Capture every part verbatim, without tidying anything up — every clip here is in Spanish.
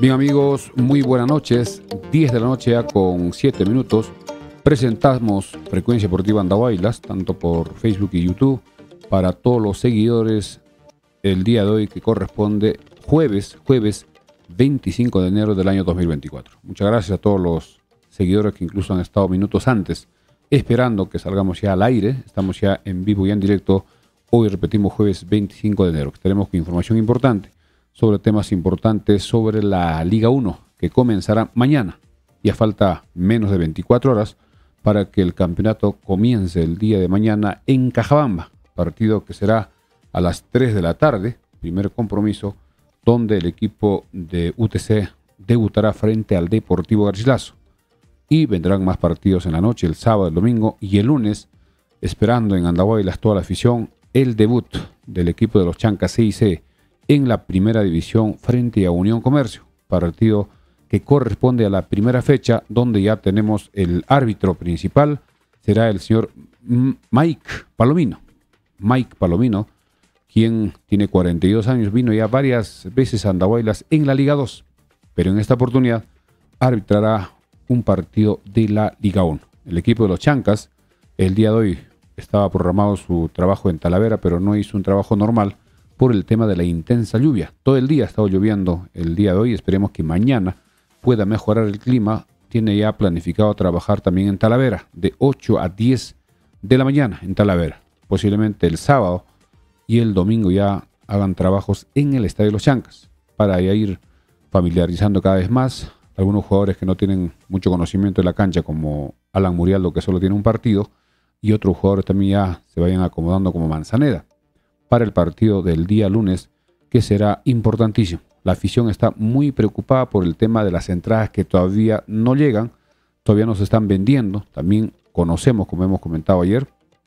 Bien amigos, muy buenas noches. diez de la noche ya con siete minutos. Presentamos Frecuencia Deportiva Andahuaylas, tanto por Facebook y YouTube, para todos los seguidores el día de hoy que corresponde jueves, jueves veinticinco de enero del año dos mil veinticuatro. Muchas gracias a todos los seguidores que incluso han estado minutos antes esperando que salgamos ya al aire. Estamos ya en vivo y en directo. Hoy repetimos jueves veinticinco de enero. Tenemos información importante sobre temas importantes sobre la Liga uno que comenzará mañana. Ya falta menos de veinticuatro horas para que el campeonato comience el día de mañana en Cajabamba. Partido que será a las tres de la tarde, primer compromiso, donde el equipo de U T C debutará frente al Deportivo Garcilaso. Y vendrán más partidos en la noche, el sábado, el domingo y el lunes, esperando en Andahuaylas toda la afición el debut del equipo de los Chancas C I C en la primera división frente a Unión Comercio, partido que corresponde a la primera fecha, donde ya tenemos el árbitro principal, será el señor Mike Palomino. Mike Palomino, quien tiene cuarenta y dos años, vino ya varias veces a Andahuaylas en la Liga dos, pero en esta oportunidad arbitrará un partido de la Liga uno. El equipo de los Chancas, el día de hoy estaba programado su trabajo en Talavera, pero no hizo un trabajo normal por el tema de la intensa lluvia. Todo el día ha estado lloviendo el día de hoy. Esperemos que mañana pueda mejorar el clima. Tiene ya planificado trabajar también en Talavera, de ocho a diez de la mañana en Talavera. Posiblemente el sábado y el domingo ya hagan trabajos en el Estadio de los Chancas, para ya ir familiarizando cada vez más algunos jugadores que no tienen mucho conocimiento de la cancha, como Alan Murialdo, que solo tiene un partido, y otros jugadores también ya se vayan acomodando, como Manzaneda, para el partido del día lunes, que será importantísimo. La afición está muy preocupada por el tema de las entradas que todavía no llegan, todavía no se están vendiendo. También conocemos, como hemos comentado ayer,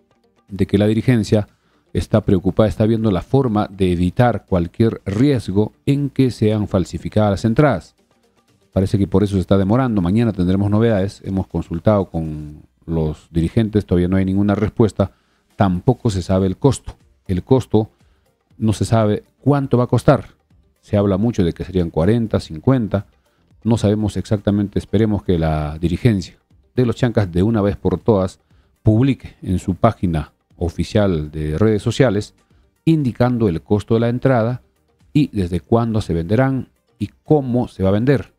de que la dirigencia está preocupada, está viendo la forma de evitar cualquier riesgo en que sean falsificadas las entradas. Parece que por eso se está demorando. Mañana tendremos novedades. Hemos consultado con los dirigentes, todavía no hay ninguna respuesta. Tampoco se sabe el costo. El costo no se sabe cuánto va a costar. Se habla mucho de que serían cuarenta, cincuenta. No sabemos exactamente. Esperemos que la dirigencia de los Chancas de una vez por todas publique en su página oficial de redes sociales indicando el costo de la entrada y desde cuándo se venderán y cómo se va a vender.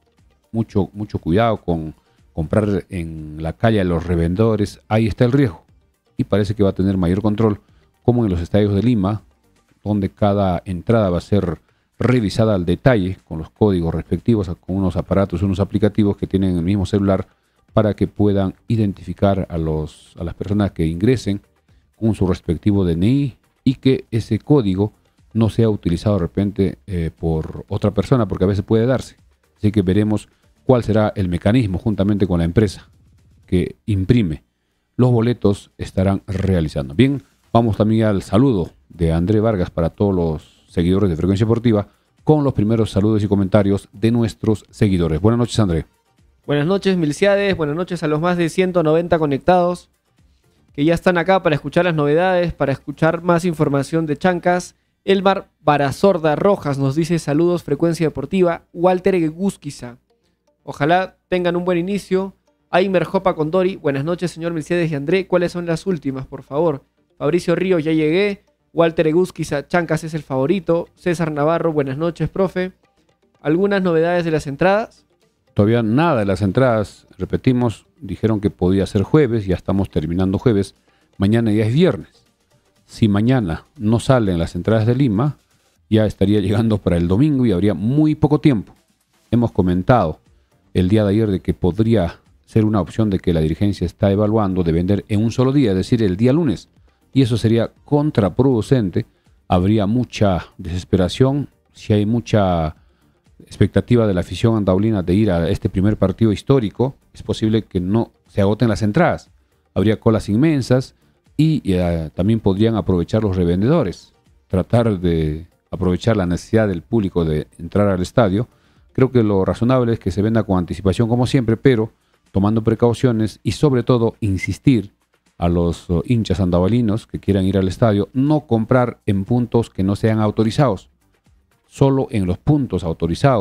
Mucho, mucho cuidado con comprar en la calle a los revendedores. Ahí está el riesgo. Y parece que va a tener mayor control, como en los estadios de Lima, donde cada entrada va a ser revisada al detalle con los códigos respectivos, con unos aparatos, unos aplicativos que tienen el mismo celular, para que puedan identificar a, los, a las personas que ingresen con su respectivo D N I y que ese código no sea utilizado de repente eh, por otra persona, porque a veces puede darse. Así que veremos cuál será el mecanismo juntamente con la empresa que imprime los boletos estarán realizando. Bien, vamos también al saludo de André Vargas para todos los seguidores de Frecuencia Deportiva, con los primeros saludos y comentarios de nuestros seguidores. Buenas noches, André. Buenas noches, Milciades. Buenas noches a los más de ciento noventa conectados que ya están acá para escuchar las novedades, para escuchar más información de Chancas. Elmar Barazorda Rojas nos dice saludos, Frecuencia Deportiva. Walter Egusquiza, ojalá tengan un buen inicio. Aimer Jopa Condori, buenas noches, señor Milciades y André. ¿Cuáles son las últimas, por favor? Fabricio Ríos, ya llegué. Walter Egusquiza, Chancas es el favorito. César Navarro, buenas noches, profe. ¿Algunas novedades de las entradas? Todavía nada de las entradas. Repetimos, dijeron que podía ser jueves, ya estamos terminando jueves. Mañana ya es viernes. Si mañana no salen las entradas de Lima, ya estaría llegando para el domingo y habría muy poco tiempo. Hemos comentado el día de ayer de que podría ser una opción de que la dirigencia está evaluando de vender en un solo día, es decir, el día lunes. Y eso sería contraproducente. Habría mucha desesperación. Si hay mucha expectativa de la afición andaulina de ir a este primer partido histórico, es posible que no se agoten las entradas. Habría colas inmensas y eh, también podrían aprovechar los revendedores, tratar de aprovechar la necesidad del público de entrar al estadio. Creo que lo razonable es que se venda con anticipación como siempre, pero tomando precauciones y sobre todo insistir a los uh, hinchas andavalinos que quieran ir al estadio, no comprar en puntos que no sean autorizados. Solo en los puntos autorizados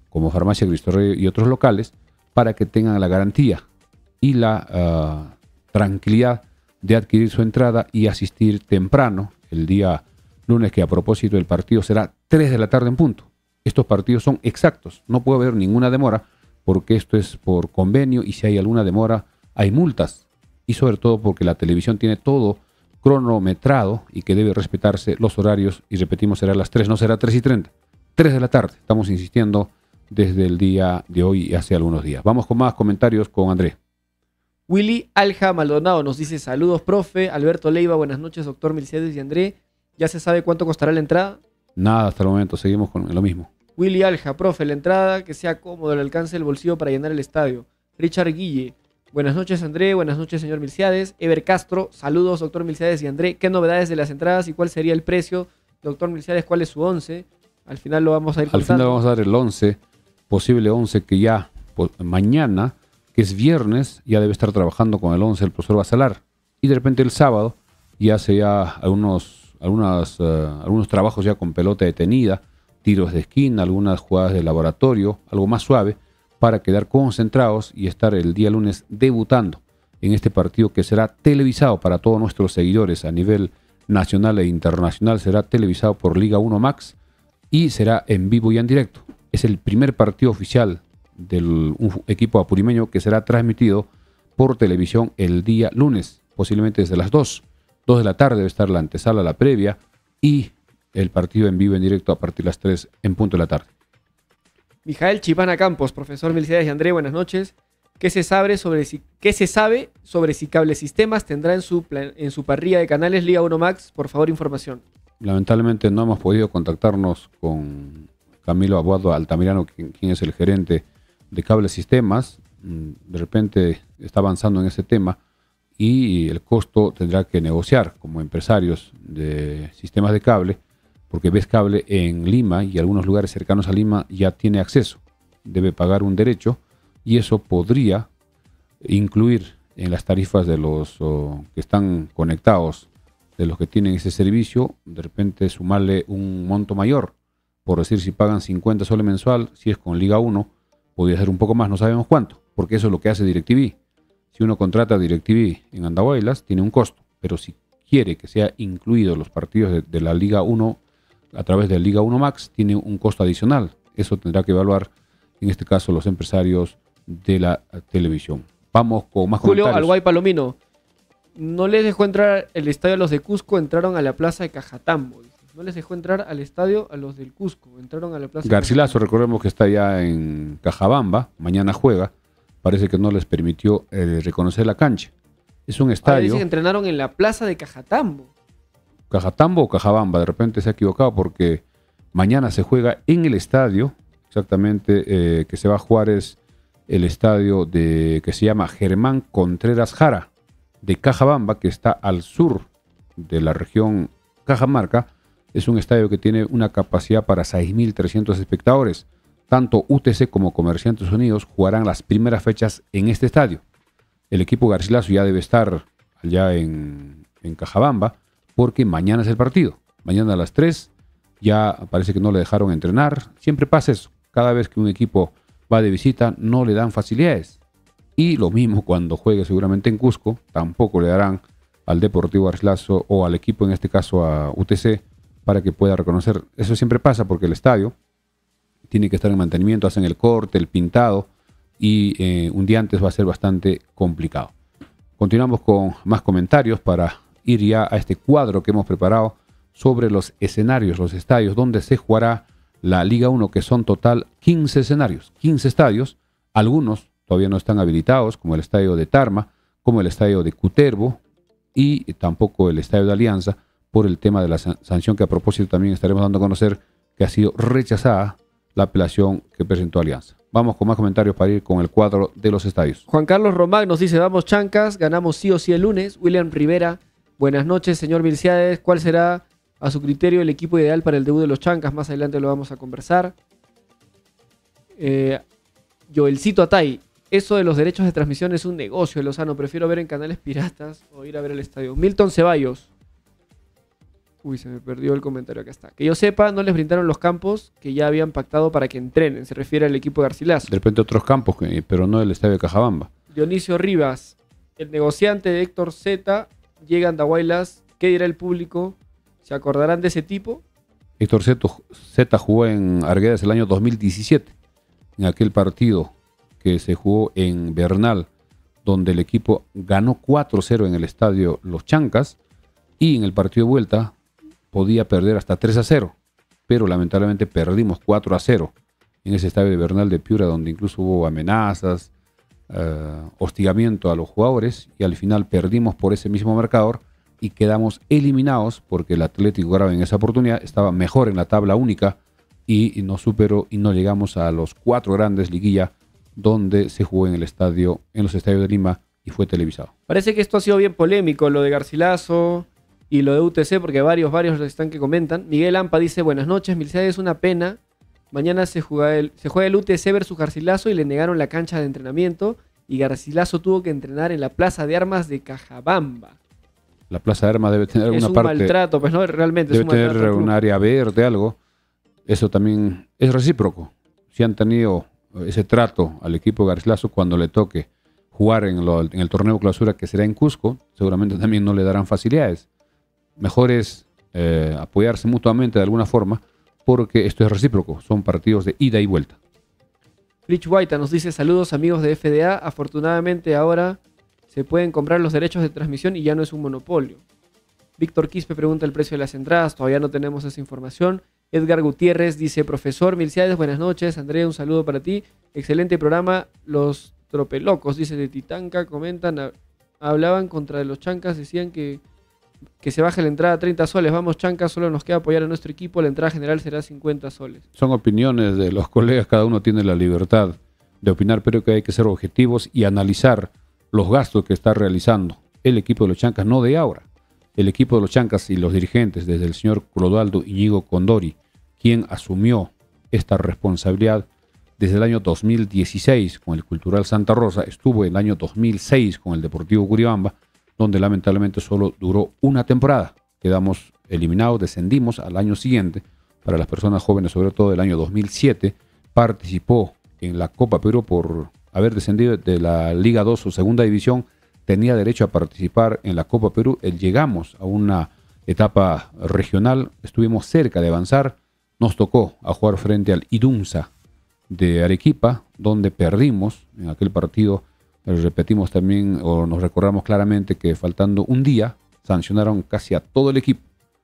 como Farmacia Cristo Rey y otros locales, para que tengan la garantía y la uh, tranquilidad de adquirir su entrada y asistir temprano el día lunes, que a propósito del partido será tres de la tarde en punto. Estos partidos son exactos, no puede haber ninguna demora, porque esto es por convenio y si hay alguna demora hay multas, y sobre todo porque la televisión tiene todo cronometrado y que debe respetarse los horarios, y repetimos, será a las tres, no será tres y treinta, tres de la tarde, estamos insistiendo desde el día de hoy y hace algunos días. Vamos con más comentarios con André. Willy Alja Maldonado nos dice: saludos, profe. Alberto Leiva, buenas noches, doctor Milciades y André. ¿Ya se sabe cuánto costará la entrada? Nada, hasta el momento, seguimos con lo mismo. Willy Alja, profe, la entrada que sea cómodo, al alcance del bolsillo para llenar el estadio. Richard Guille, buenas noches, André, buenas noches, señor Milciades. Ever Castro, saludos, doctor Milciades y André. ¿Qué novedades de las entradas y cuál sería el precio? Doctor Milciades, ¿cuál es su once? Al final lo vamos a ir contando. Al final vamos a dar el once, posible once que ya pues, mañana, que es viernes, ya debe estar trabajando con el once el profesor Basalar. Y de repente el sábado ya hace ya algunos, algunas, uh, algunos trabajos ya con pelota detenida, tiros de esquina, algunas jugadas de laboratorio, algo más suave, para quedar concentrados y estar el día lunes debutando en este partido que será televisado para todos nuestros seguidores a nivel nacional e internacional. Será televisado por Liga uno Max y será en vivo y en directo. Es el primer partido oficial del un equipo apurimeño que será transmitido por televisión el día lunes, posiblemente desde las dos, dos de la tarde debe estar la antesala, la previa, y el partido en vivo en directo a partir de las tres en punto de la tarde. Mijael Chipana Campos, profesor Milciades y André, buenas noches. ¿Qué se sabe sobre si, ¿qué se sabe sobre si Cable Sistemas tendrá en su, plan, en su parrilla de canales Liga uno Max? Por favor, información. Lamentablemente no hemos podido contactarnos con Camilo Abuado Altamirano, quien, quien es el gerente de Cable Sistemas. De repente está avanzando en ese tema y el costo tendrá que negociar como empresarios de sistemas de cable, porque Ves Cable en Lima y algunos lugares cercanos a Lima ya tiene acceso, debe pagar un derecho y eso podría incluir en las tarifas de los oh, que están conectados, de los que tienen ese servicio, de repente sumarle un monto mayor, por decir, si pagan cincuenta soles mensual, si es con Liga uno, podría ser un poco más, no sabemos cuánto, porque eso es lo que hace DirecTV. Si uno contrata a DirecTV en Andahuaylas, tiene un costo, pero si quiere que sea incluido los partidos de, de la Liga uno a través de Liga uno Max, tiene un costo adicional. Eso tendrá que evaluar, en este caso, los empresarios de la televisión. Vamos con más Julio comentarios. Alguay Palomino, no les dejó entrar el estadio a los de Cusco, entraron a la plaza de Cajatambo. No les dejó entrar al estadio a los del Cusco, entraron a la plaza. Garcilaso, recordemos que está ya en Cajabamba, mañana juega, parece que no les permitió eh, reconocer la cancha. Es un estadio. Dicen que entrenaron en la plaza de Cajatambo. Cajatambo o Cajabamba, de repente se ha equivocado porque mañana se juega en el estadio, exactamente eh, que se va a jugar es el estadio de que se llama Germán Contreras Jara, de Cajabamba, que está al sur de la región Cajamarca. Es un estadio que tiene una capacidad para seis mil trescientos espectadores. Tanto U T C como Comerciantes Unidos jugarán las primeras fechas en este estadio. El equipo Garcilaso ya debe estar allá en, en Cajabamba, porque mañana es el partido. Mañana a las tres ya parece que no le dejaron entrenar. Siempre pasa eso. Cada vez que un equipo va de visita no le dan facilidades. Y lo mismo cuando juegue seguramente en Cusco, tampoco le darán al Deportivo Garcilaso o al equipo, en este caso a U T C, para que pueda reconocer. Eso siempre pasa porque el estadio tiene que estar en mantenimiento, hacen el corte, el pintado y eh, un día antes va a ser bastante complicado. Continuamos con más comentarios para ir ya a este cuadro que hemos preparado sobre los escenarios, los estadios donde se jugará la Liga uno, que son total quince escenarios, quince estadios. Algunos todavía no están habilitados, como el estadio de Tarma, como el estadio de Cutervo y tampoco el estadio de Alianza, por el tema de la sanción que a propósito también estaremos dando a conocer que ha sido rechazada la apelación que presentó Alianza. Vamos con más comentarios para ir con el cuadro de los estadios. Juan Carlos Román nos dice: vamos Chancas, ganamos sí o sí el lunes. William Rivera, buenas noches, señor Milciades. ¿Cuál será, a su criterio, el equipo ideal para el debut de los Chancas? Más adelante lo vamos a conversar. Eh, Joelcito Atay, eso de los derechos de transmisión es un negocio, Lozano. Prefiero ver en canales piratas o ir a ver el estadio. Milton Ceballos, Uy, se me perdió el comentario, acá está. Que yo sepa, no les brindaron los campos que ya habían pactado para que entrenen. Se refiere al equipo de Garcilaso. De repente otros campos, pero no el estadio de Cajabamba. Dionisio Rivas, el negociante de Héctor Z, llega a Andahuaylas. ¿Qué dirá el público? ¿Se acordarán de ese tipo? Héctor Z jugó en Arguedas el año dos mil diecisiete, en aquel partido que se jugó en Bernal, donde el equipo ganó cuatro cero en el estadio Los Chancas, y en el partido de vuelta podía perder hasta tres a cero, pero lamentablemente perdimos cuatro a cero en ese estadio de Bernal de Piura, donde incluso hubo amenazas, eh, hostigamiento a los jugadores, y al final perdimos por ese mismo marcador y quedamos eliminados porque el Atlético Grave en esa oportunidad estaba mejor en la tabla única y, y no superó y no llegamos a los cuatro grandes liguilla donde se jugó en el estadio, en los estadios de Lima, y fue televisado. Parece que esto ha sido bien polémico, lo de Garcilaso y lo de U T C, porque varios, varios están que comentan. Miguel Ampa dice, buenas noches, Milciades, es una pena. Mañana se juega, el, se juega el U T C versus Garcilaso y le negaron la cancha de entrenamiento y Garcilaso tuvo que entrenar en la Plaza de Armas de Cajabamba. La Plaza de Armas debe tener alguna es un parte... maltrato, pues no, realmente debe es un tener maltrato. un área verde, algo. Eso también es recíproco. Si han tenido ese trato al equipo de Garcilaso cuando le toque jugar en, lo, en el torneo clausura que será en Cusco, seguramente también no le darán facilidades. Mejor es eh, apoyarse mutuamente de alguna forma, porque esto es recíproco, son partidos de ida y vuelta. Rich White nos dice, saludos amigos de F D A, afortunadamente ahora se pueden comprar los derechos de transmisión y ya no es un monopolio. Víctor Quispe pregunta el precio de las entradas, todavía no tenemos esa información. Edgar Gutiérrez dice, profesor Milciades, buenas noches. Andrea, un saludo para ti. Excelente programa. Los tropelocos, dice de Titanca, comentan, hablaban contra los Chancas, decían que, que se baje la entrada a treinta soles. Vamos Chancas, solo nos queda apoyar a nuestro equipo, la entrada general será cincuenta soles. Son opiniones de los colegas, cada uno tiene la libertad de opinar, pero que hay que ser objetivos y analizar los gastos que está realizando el equipo de los Chancas, no de ahora. El equipo de los Chancas y los dirigentes, desde el señor Clodoaldo Íñigo Condori, quien asumió esta responsabilidad desde el año dos mil dieciséis con el Cultural Santa Rosa, estuvo en el año dos mil seis con el Deportivo Curibamba, donde lamentablemente solo duró una temporada. Quedamos eliminados, descendimos al año siguiente. Para las personas jóvenes, sobre todo el año dos mil siete, participó en la Copa Perú por haber descendido de la Liga dos o Segunda División, tenía derecho a participar en la Copa Perú. Llegamos a una etapa regional, estuvimos cerca de avanzar, nos tocó a jugar frente al Idunza de Arequipa, donde perdimos en aquel partido. Repetimos también, o nos recordamos claramente que faltando un día, sancionaron casi a todo el equipo,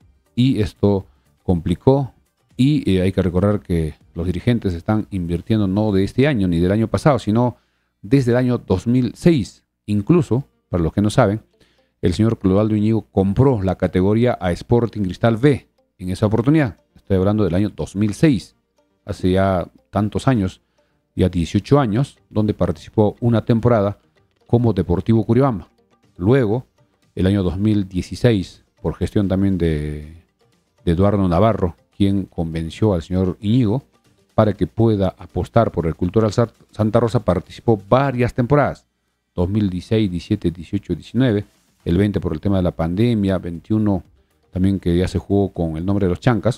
y esto complicó, y eh, hay que recordar que los dirigentes están invirtiendo no de este año ni del año pasado, sino desde el año dos mil seis. Incluso, para los que no saben, el señor Clodoaldo Íñigo compró la categoría a Sporting Cristal B en esa oportunidad. Estoy hablando del año dos mil seis, hace ya tantos años, ya dieciocho años, donde participó una temporada como Deportivo Curibamba. Luego, el año dos mil dieciséis, por gestión también de, de Eduardo Navarro, quien convenció al señor Íñigo para que pueda apostar por el Cultural Santa Rosa, participó varias temporadas, dos mil dieciséis, diecisiete, dieciocho, diecinueve, el veinte por el tema de la pandemia, veintiuno también que ya se jugó con el nombre de los Chancas,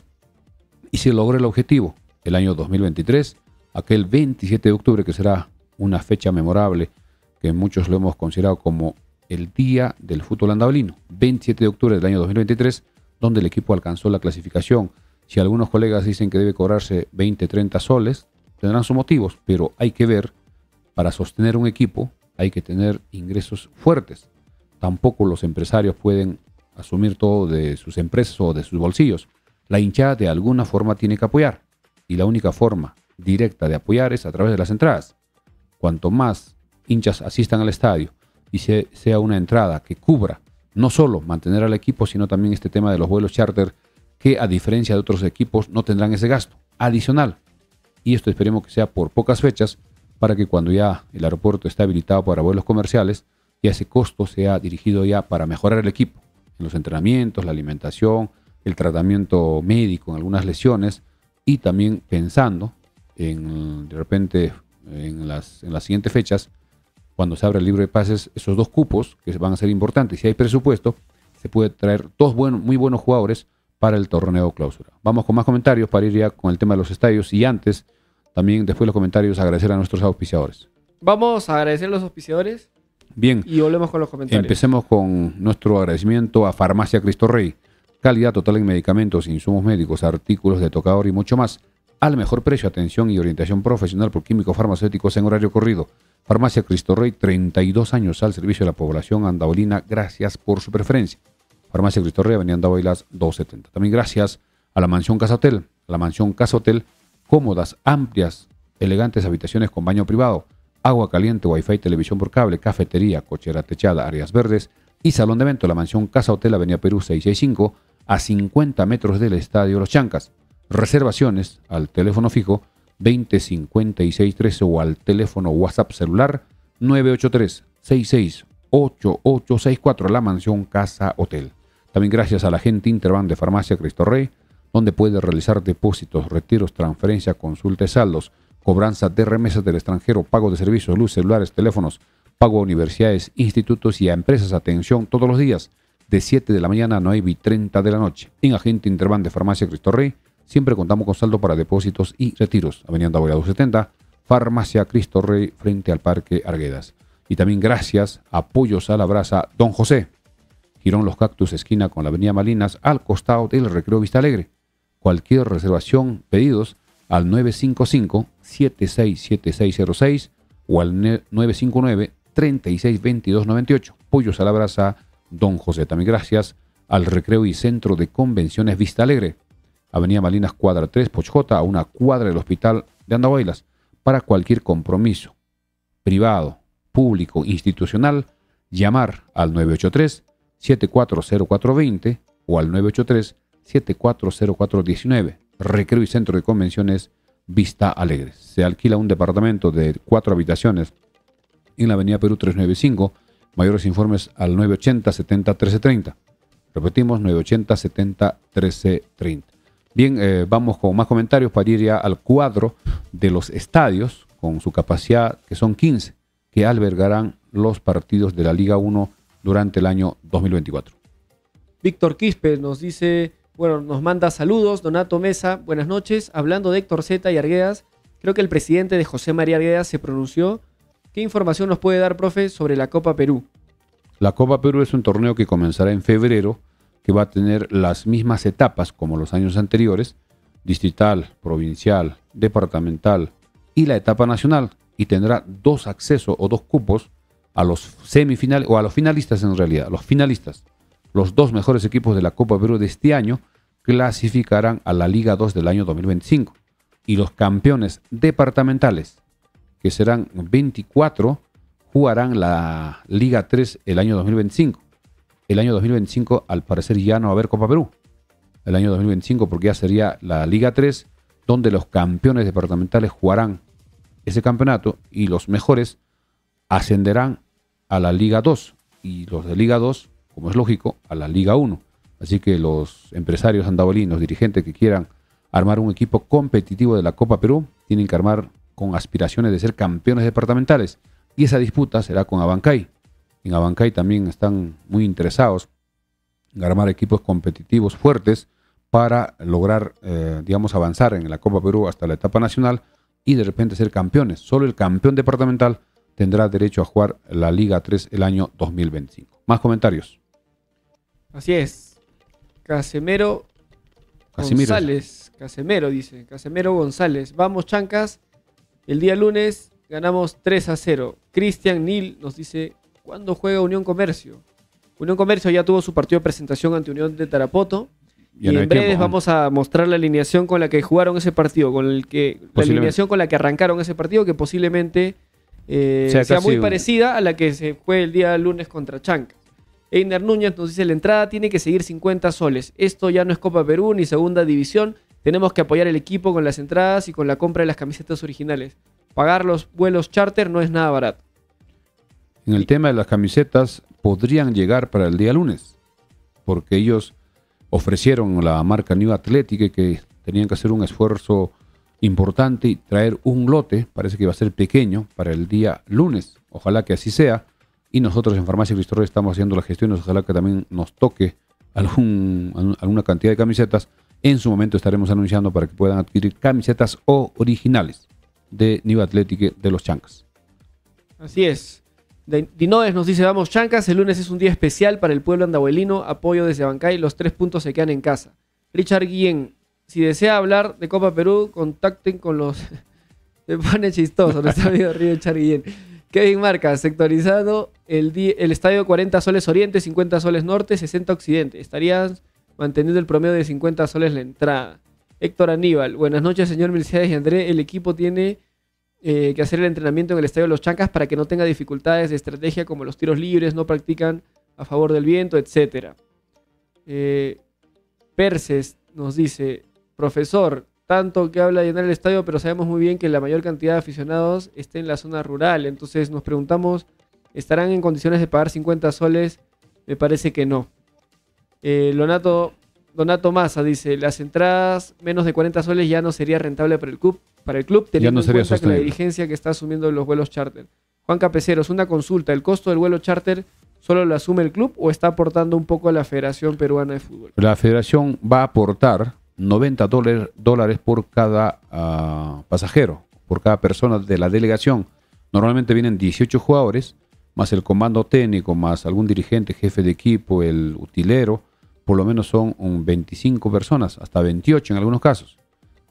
y se logró el objetivo. El año dos mil veintitrés, aquel veintisiete de octubre, que será una fecha memorable, que muchos lo hemos considerado como el día del fútbol andabolino, veintisiete de octubre del año dos mil veintitrés, donde el equipo alcanzó la clasificación. Si algunos colegas dicen que debe cobrarse veinte, treinta soles, tendrán sus motivos, pero hay que ver, para sostener un equipo hay que tener ingresos fuertes. Tampoco los empresarios pueden asumir todo de sus empresas o de sus bolsillos. La hinchada de alguna forma tiene que apoyar, y la única forma directa de apoyar es a través de las entradas. Cuanto más hinchas asistan al estadio y se, sea una entrada que cubra no solo mantener al equipo, sino también este tema de los vuelos charter, que a diferencia de otros equipos no tendrán ese gasto adicional. Y esto esperemos que sea por pocas fechas, para que cuando ya el aeropuerto esté habilitado para vuelos comerciales, ya ese costo sea dirigido ya para mejorar el equipo, en los entrenamientos, la alimentación, el tratamiento médico en algunas lesiones, y también pensando en, de repente, en las, en las siguientes fechas, cuando se abra el libro de pases, esos dos cupos que van a ser importantes. Si hay presupuesto, se puede traer dos buenos, muy buenos jugadores para el torneo clausura. Vamos con más comentarios para ir ya con el tema de los estadios y antes, también después de los comentarios, agradecer a nuestros auspiciadores. Vamos a agradecer a los auspiciadores. Bien. Y volvemos con los comentarios. Empecemos con nuestro agradecimiento a Farmacia Cristo Rey. Calidad total en medicamentos, insumos médicos, artículos de tocador y mucho más. Al mejor precio, atención y orientación profesional por químicos farmacéuticos en horario corrido. Farmacia Cristo Rey, treinta y dos años al servicio de la población andabolina. Gracias por su preferencia. Farmacia Cristo Rey, Avenida Andahuaylas doscientos setenta. También gracias a la Mansión Casa Hotel. La Mansión Casa Hotel, cómodas, amplias, elegantes habitaciones con baño privado, agua caliente, wifi, televisión por cable, cafetería, cochera techada, áreas verdes y salón de evento. La Mansión Casa Hotel, Avenida Perú seiscientos sesenta y cinco, a cincuenta metros del Estadio Los Chancas. Reservaciones al teléfono fijo veinte cincuenta y seis trece o al teléfono WhatsApp celular nueve ocho tres seis seis ocho ocho seis cuatro. La Mansión Casa Hotel. También gracias a la gente Interbank de Farmacia Cristo Rey, donde puede realizar depósitos, retiros, transferencia, consulta de saldos, cobranza de remesas del extranjero, pago de servicios, luz, celulares, teléfonos, pago a universidades, institutos y a empresas. Atención todos los días, de siete de la mañana a nueve y treinta de la noche. En Agente Interbank de Farmacia Cristo Rey, siempre contamos con saldo para depósitos y retiros. Avenida Andahuaylas doscientos setenta, Farmacia Cristo Rey, frente al Parque Arguedas. Y también gracias a Pollos a la Brasa Don José. Girón Los Cactus, esquina con la Avenida Malinas, al costado del Recreo Vista Alegre. Cualquier reservación, pedidos al nueve cinco cinco siete seis siete seis cero seis o al nueve cinco nueve treinta y seis veintidós noventa y ocho. Pollos a la Brasa Don José. También gracias al Recreo y Centro de Convenciones Vista Alegre. Avenida Malinas, cuadra tres, Pochjota, a una cuadra del Hospital de Andahuaylas. Para cualquier compromiso privado, público, institucional, llamar al nueve ocho tres siete cuatro cero cuatro dos cero o al nueve ocho tres siete cuatro cero cuatro uno nueve. Recreo y Centro de Convenciones Vista Alegre. Se alquila un departamento de cuatro habitaciones en la Avenida Perú trescientos noventa y cinco. Mayores informes al nueve ochenta setenta trece treinta. Repetimos, nueve ochenta setenta trece treinta. Bien, eh, vamos con más comentarios para ir ya al cuadro de los estadios con su capacidad, que son quince, que albergarán los partidos de la Liga uno durante el año dos mil veinticuatro. Víctor Quispe nos dice, bueno, nos manda saludos. Donato Mesa, buenas noches. Hablando de Héctor Zeta y Arguedas, creo que el presidente de José María Arguedas se pronunció. ¿Qué información nos puede dar, profe, sobre la Copa Perú? La Copa Perú es un torneo que comenzará en febrero, que va a tener las mismas etapas como los años anteriores, distrital, provincial, departamental y la etapa nacional, y tendrá dos accesos o dos cupos a los semifinales, o a los finalistas en realidad, los finalistas. Los dos mejores equipos de la Copa Perú de este año clasificarán a la Liga dos del año dos mil veinticinco, y los campeones departamentales, que serán veinticuatro, jugarán la Liga tres el año dos mil veinticinco. El año dos mil veinticinco, al parecer, ya no va a haber Copa Perú. El año dos mil veinticinco, porque ya sería la Liga tres, donde los campeones departamentales jugarán ese campeonato y los mejores ascenderán a la Liga dos. Y los de Liga dos, como es lógico, a la Liga uno. Así que los empresarios andabolinos, dirigentes que quieran armar un equipo competitivo de la Copa Perú, tienen que armar con aspiraciones de ser campeones departamentales. Y esa disputa será con Abancay. En Abancay también están muy interesados en armar equipos competitivos fuertes para lograr, eh, digamos, avanzar en la Copa Perú hasta la etapa nacional y de repente ser campeones. Solo el campeón departamental tendrá derecho a jugar la Liga tres el año dos mil veinticinco. Más comentarios. Así es. Casemiro Casimiro. González. Casemiro dice. Casemiro González. Vamos, Chancas. El día lunes ganamos tres a cero. Cristian Nil nos dice, ¿cuándo juega Unión Comercio? Unión Comercio ya tuvo su partido de presentación ante Unión de Tarapoto. Ya y no en breves tiempo. Vamos a mostrar la alineación con la que jugaron ese partido, con el que la alineación con la que arrancaron ese partido, que posiblemente eh, sea, sea muy parecida a la que se juegue el día lunes contra Chancas. Einer Núñez nos dice, la entrada tiene que seguir cincuenta soles. Esto ya no es Copa Perú ni segunda división. Tenemos que apoyar el equipo con las entradas y con la compra de las camisetas originales. Pagar los vuelos charter no es nada barato. En el tema de las camisetas, podrían llegar para el día lunes, porque ellos ofrecieron la marca New Athletic que tenían que hacer un esfuerzo importante y traer un lote, parece que va a ser pequeño, para el día lunes. Ojalá que así sea. Y nosotros en Farmacia Cristo Rey estamos haciendo las gestiones, ojalá que también nos toque algún, alguna cantidad de camisetas. En su momento estaremos anunciando para que puedan adquirir camisetas o originales de New Athletic de los Chancas. Así es. Dinoes nos dice, vamos Chancas, el lunes es un día especial para el pueblo andahuelino, apoyo desde Abancay, los tres puntos se quedan en casa. Richard Guillén, si desea hablar de Copa Perú, contacten con los... Me pone chistoso nuestro amigo Richard Guillén. Kevin Marca, sectorizado el, el estadio cuarenta soles oriente, cincuenta soles norte, sesenta occidente. Estarían manteniendo el promedio de cincuenta soles la entrada. Héctor Aníbal, buenas noches señor Milciades y André, el equipo tiene... Eh, que hacer el entrenamiento en el estadio de los Chancas para que no tenga dificultades de estrategia como los tiros libres, no practican a favor del viento, etcétera. Eh, Perses nos dice, profesor, tanto que habla de llenar el estadio, pero sabemos muy bien que la mayor cantidad de aficionados está en la zona rural. Entonces nos preguntamos, ¿estarán en condiciones de pagar cincuenta soles? Me parece que no. Eh, Donato, Donato Massa dice, las entradas menos de cuarenta soles ya no sería rentable para el club. Para el club, teniendo no en cuenta que la sostenible. dirigencia que está asumiendo los vuelos charter. Juan Capeceros, una consulta. ¿El costo del vuelo charter solo lo asume el club o está aportando un poco a la Federación Peruana de Fútbol? La federación va a aportar noventa dólares por cada uh, pasajero, por cada persona de la delegación. Normalmente vienen dieciocho jugadores, más el comando técnico, más algún dirigente, jefe de equipo, el utilero. Por lo menos son um, veinticinco personas, hasta veintiocho en algunos casos.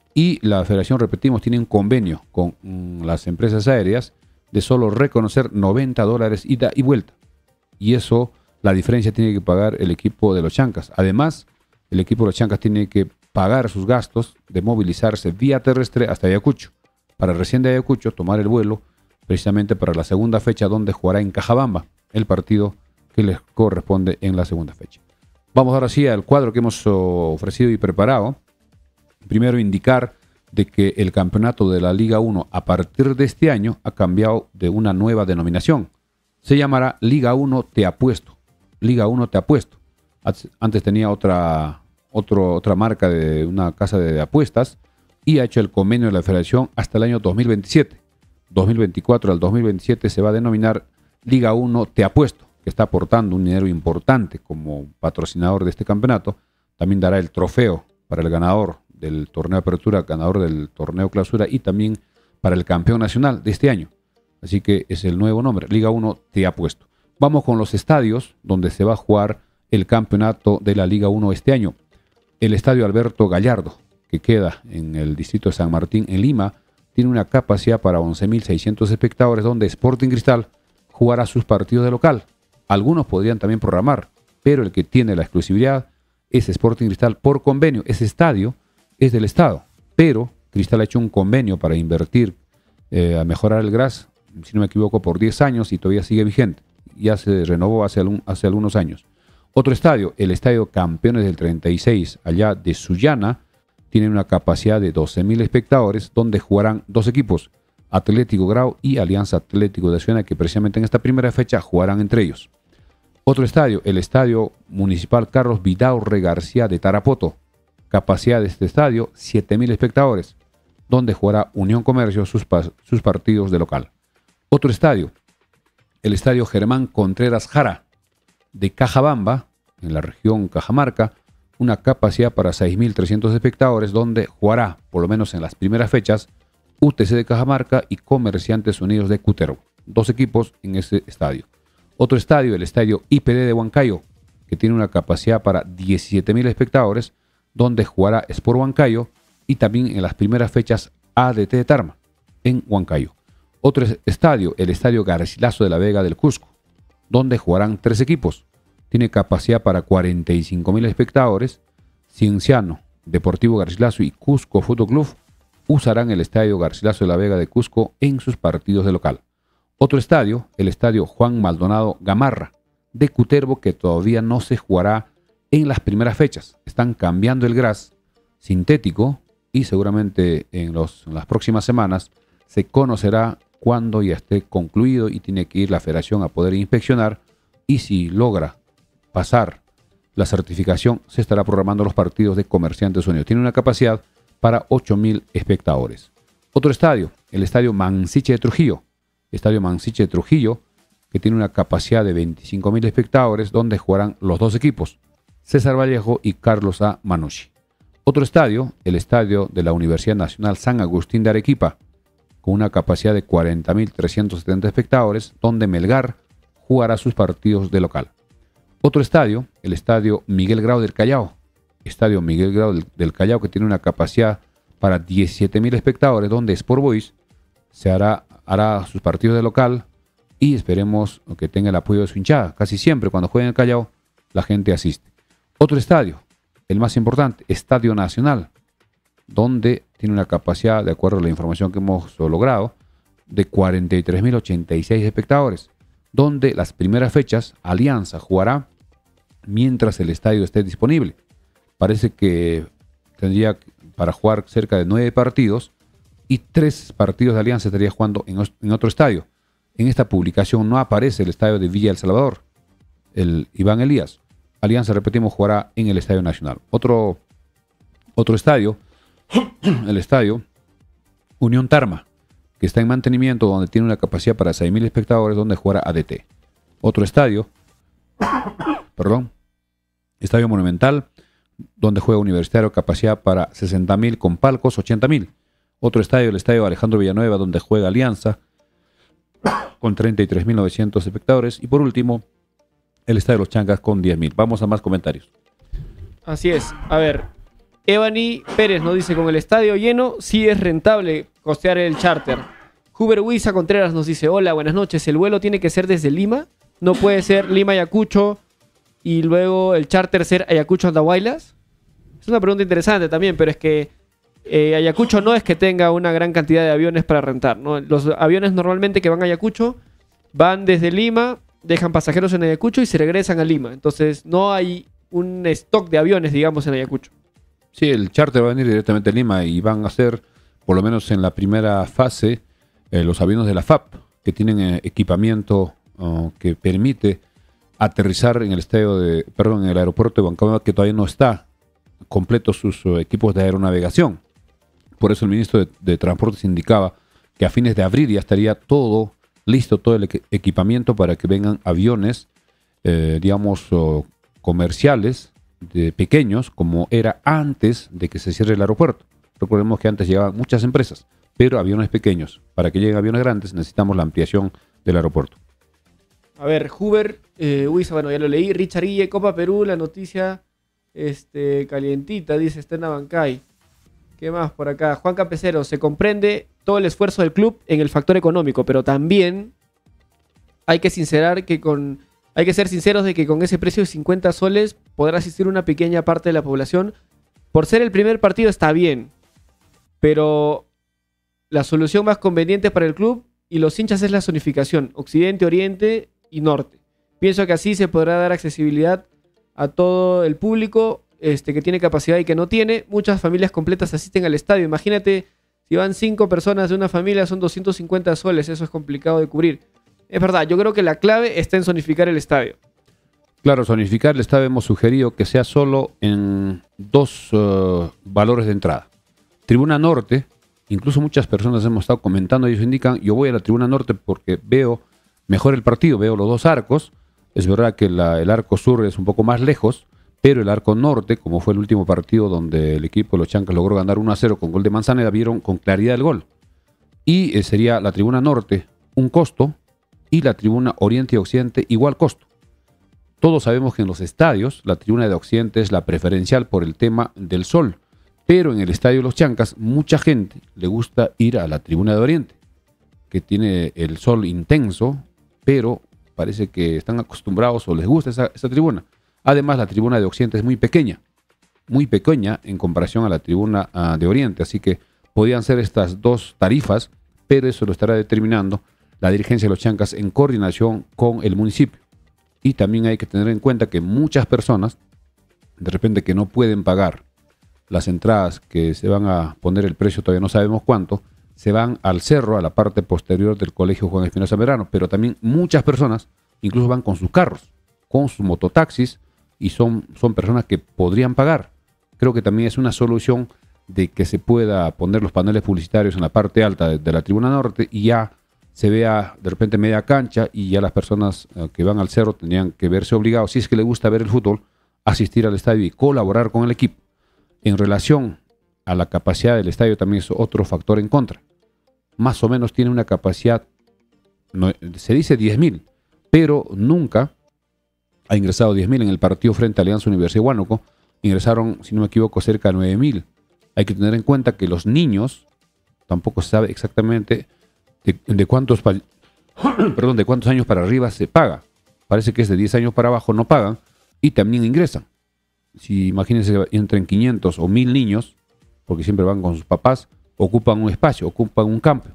Y la federación, repetimos, tiene un convenio con mm, las empresas aéreas de solo reconocer noventa dólares ida y vuelta. Y eso, la diferencia tiene que pagar el equipo de los Chancas. Además, el equipo de los Chancas tiene que pagar sus gastos de movilizarse vía terrestre hasta Ayacucho. Para recién de Ayacucho tomar el vuelo precisamente para la segunda fecha donde jugará en Cajabamba, el partido que les corresponde en la segunda fecha. Vamos ahora sí al cuadro que hemos oh, ofrecido y preparado. Primero, indicar de que el campeonato de la Liga uno a partir de este año ha cambiado de una nueva denominación. Se llamará Liga uno Te Apuesto. Liga uno Te Apuesto. Antes tenía otra, otro, otra marca de una casa de apuestas y ha hecho el convenio de la federación hasta el año dos mil veintisiete. dos mil veinticuatro al dos mil veintisiete se va a denominar Liga uno Te Apuesto, que está aportando un dinero importante como patrocinador de este campeonato. También dará el trofeo para el ganador del torneo Apertura, ganador del torneo Clausura y también para el campeón nacional de este año. Así que es el nuevo nombre, Liga uno Te Apuesto. Vamos con los estadios donde se va a jugar el campeonato de la Liga uno este año. El estadio Alberto Gallardo, que queda en el distrito de San Martín, en Lima, tiene una capacidad para once mil seiscientos espectadores, donde Sporting Cristal jugará sus partidos de local. Algunos podrían también programar, pero el que tiene la exclusividad es Sporting Cristal por convenio. Ese estadio es del Estado, pero Cristal ha hecho un convenio para invertir, eh, a mejorar el gras, si no me equivoco, por diez años y todavía sigue vigente. Ya se renovó hace, algún, hace algunos años. Otro estadio, el Estadio Campeones del treinta y seis, allá de Sullana, tiene una capacidad de doce mil espectadores, donde jugarán dos equipos, Atlético Grau y Alianza Atlético de Suena, que precisamente en esta primera fecha jugarán entre ellos. Otro estadio, el Estadio Municipal Carlos Vidaurre García de Tarapoto. Capacidad de este estadio, siete mil espectadores, donde jugará Unión Comercio sus, sus partidos de local. Otro estadio, el Estadio Germán Contreras Jara, de Cajabamba, en la región Cajamarca, una capacidad para seis mil trescientos espectadores, donde jugará, por lo menos en las primeras fechas, U T C de Cajamarca y Comerciantes Unidos de Cutervo. Dos equipos en ese estadio. Otro estadio, el Estadio I P D de Huancayo, que tiene una capacidad para diecisiete mil espectadores, donde jugará Sport Huancayo y también en las primeras fechas A D T de Tarma, en Huancayo. Otro estadio, el Estadio Garcilaso de la Vega del Cusco, donde jugarán tres equipos. Tiene capacidad para cuarenta y cinco mil espectadores. Cienciano, Deportivo Garcilaso y Cusco Fútbol Club usarán el Estadio Garcilaso de la Vega de Cusco en sus partidos de local. Otro estadio, el Estadio Juan Maldonado Gamarra, de Cutervo, que todavía no se jugará en las primeras fechas. Están cambiando el gras sintético y seguramente en, los, en las próximas semanas se conocerá cuando ya esté concluido y tiene que ir la federación a poder inspeccionar, y si logra pasar la certificación se estará programando los partidos de Comerciantes Unidos. Tiene una capacidad para ocho mil espectadores. Otro estadio, el Estadio Mansiche de Trujillo. Estadio Mansiche de Trujillo, que tiene una capacidad de veinticinco mil espectadores, donde jugarán los dos equipos, César Vallejo y Carlos A. Manucci. Otro estadio, el estadio de la Universidad Nacional San Agustín de Arequipa, con una capacidad de cuarenta mil trescientos setenta espectadores, donde Melgar jugará sus partidos de local. Otro estadio, el estadio Miguel Grau del Callao, estadio Miguel Grau del, del Callao, que tiene una capacidad para diecisiete mil espectadores, donde Sport Boys se hará, hará sus partidos de local y esperemos que tenga el apoyo de su hinchada. Casi siempre cuando juega en el Callao, la gente asiste. Otro estadio, el más importante, Estadio Nacional, donde tiene una capacidad, de acuerdo a la información que hemos logrado, de cuarenta y tres mil ochenta y seis espectadores, donde las primeras fechas Alianza jugará mientras el estadio esté disponible. Parece que tendría para jugar cerca de nueve partidos y tres partidos de Alianza estaría jugando en, en otro estadio. En esta publicación no aparece el estadio de Villa El Salvador, el Iván Elías. Alianza, repetimos, jugará en el Estadio Nacional. Otro, otro estadio, el estadio Unión Tarma, que está en mantenimiento, donde tiene una capacidad para seis mil espectadores, donde jugará A D T. Otro estadio, perdón, Estadio Monumental, donde juega Universitario, capacidad para sesenta mil con palcos, ochenta mil. Otro estadio, el estadio Alejandro Villanueva, donde juega Alianza, con treinta y tres mil novecientos espectadores. Y por último, el estadio Los Chancas con diez mil. Vamos a más comentarios. Así es. A ver, Evany Pérez nos dice, con el estadio lleno, sí es rentable costear el charter. Huber Huiza Contreras nos dice, hola, buenas noches. ¿El vuelo tiene que ser desde Lima? ¿No puede ser Lima-Ayacucho y luego el charter ser Ayacucho-Andahuaylas? Es una pregunta interesante también, pero es que eh, Ayacucho no es que tenga una gran cantidad de aviones para rentar, ¿no? Los aviones normalmente que van a Ayacucho van desde Lima, dejan pasajeros en Ayacucho y se regresan a Lima. Entonces no hay un stock de aviones, digamos, en Ayacucho. Sí, el charter va a venir directamente a Lima y van a ser, por lo menos en la primera fase, eh, los aviones de la F A P, que tienen eh, equipamiento uh, que permite aterrizar en el estadio de, perdón, en el aeropuerto de Huancabamba, que todavía no está completo sus uh, equipos de aeronavegación. Por eso el ministro de, de Transportes indicaba que a fines de abril ya estaría todo listo, todo el equ equipamiento para que vengan aviones, eh, digamos, uh, comerciales, de pequeños, como era antes de que se cierre el aeropuerto. Recordemos que antes llegaban muchas empresas, pero aviones pequeños. Para que lleguen aviones grandes necesitamos la ampliación del aeropuerto. A ver, Huber, eh, Huiza, bueno, ya lo leí. Richard Guille, Copa Perú, la noticia este, calientita, dice, está en Abancay. ¿Qué más por acá? Juan Capecero, se comprende todo el esfuerzo del club en el factor económico, pero también hay que sincerar que con... Hay que ser sinceros de que con ese precio de cincuenta soles podrá asistir una pequeña parte de la población. Por ser el primer partido está bien, pero la solución más conveniente para el club y los hinchas es la zonificación, occidente, oriente y norte. Pienso que así se podrá dar accesibilidad a todo el público este, que tiene capacidad y que no tiene. Muchas familias completas asisten al estadio. Imagínate, si van cinco personas de una familia son doscientos cincuenta soles, eso es complicado de cubrir. Es verdad, yo creo que la clave está en zonificar el estadio. Claro, zonificar el estadio hemos sugerido que sea solo en dos uh, valores de entrada. Tribuna Norte, incluso muchas personas hemos estado comentando, ellos indican, yo voy a la Tribuna Norte porque veo mejor el partido, veo los dos arcos. Es verdad que la, el arco sur es un poco más lejos, pero el arco norte, como fue el último partido donde el equipo de los Chancas logró ganar uno a cero con gol de Manzaneda, vieron con claridad el gol. Y eh, sería la Tribuna Norte un costo, y la tribuna Oriente y Occidente igual costo. Todos sabemos que en los estadios la tribuna de Occidente es la preferencial por el tema del sol, pero en el estadio Los Chancas mucha gente le gusta ir a la tribuna de Oriente, que tiene el sol intenso, pero parece que están acostumbrados o les gusta esa, esa tribuna. Además, la tribuna de Occidente es muy pequeña, muy pequeña en comparación a la tribuna uh, de Oriente, así que podían ser estas dos tarifas, pero eso lo estará determinando la dirigencia de los Chancas en coordinación con el municipio. Y también hay que tener en cuenta que muchas personas, de repente que no pueden pagar las entradas que se van a poner el precio, todavía no sabemos cuánto, se van al cerro, a la parte posterior del Colegio Juan Espinosa Medrano, pero también muchas personas incluso van con sus carros, con sus mototaxis, y son, son personas que podrían pagar. Creo que también es una solución de que se pueda poner los paneles publicitarios en la parte alta de, de la Tribuna Norte y ya se vea de repente media cancha y ya las personas uh, que van al cerro tendrían que verse obligados, si es que les gusta ver el fútbol, asistir al estadio y colaborar con el equipo. En relación a la capacidad del estadio también es otro factor en contra. Más o menos tiene una capacidad, no, se dice diez mil, pero nunca ha ingresado diez mil. En el partido frente a Alianza Universidad de Huánuco ingresaron, si no me equivoco, cerca de nueve mil. Hay que tener en cuenta que los niños, tampoco se sabe exactamente de, de cuántos perdón, de cuántos años para arriba se paga. Parece que es de diez años para abajo, no pagan y también ingresan. Si imagínense, entran quinientos o mil niños, porque siempre van con sus papás, ocupan un espacio, ocupan un campo.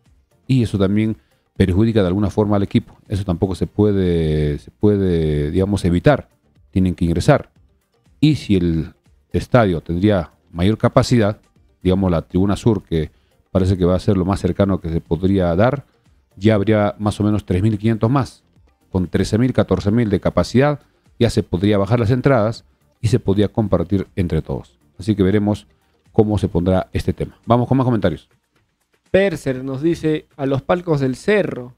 Y eso también perjudica de alguna forma al equipo. Eso tampoco se puede, se puede, digamos, evitar. Tienen que ingresar. Y si el estadio tendría mayor capacidad, digamos la tribuna sur, que parece que va a ser lo más cercano que se podría dar, ya habría más o menos tres mil quinientos más. Con trece mil, catorce mil de capacidad, ya se podría bajar las entradas y se podría compartir entre todos. Así que veremos cómo se pondrá este tema. Vamos con más comentarios. Perser nos dice: a los palcos del Cerro.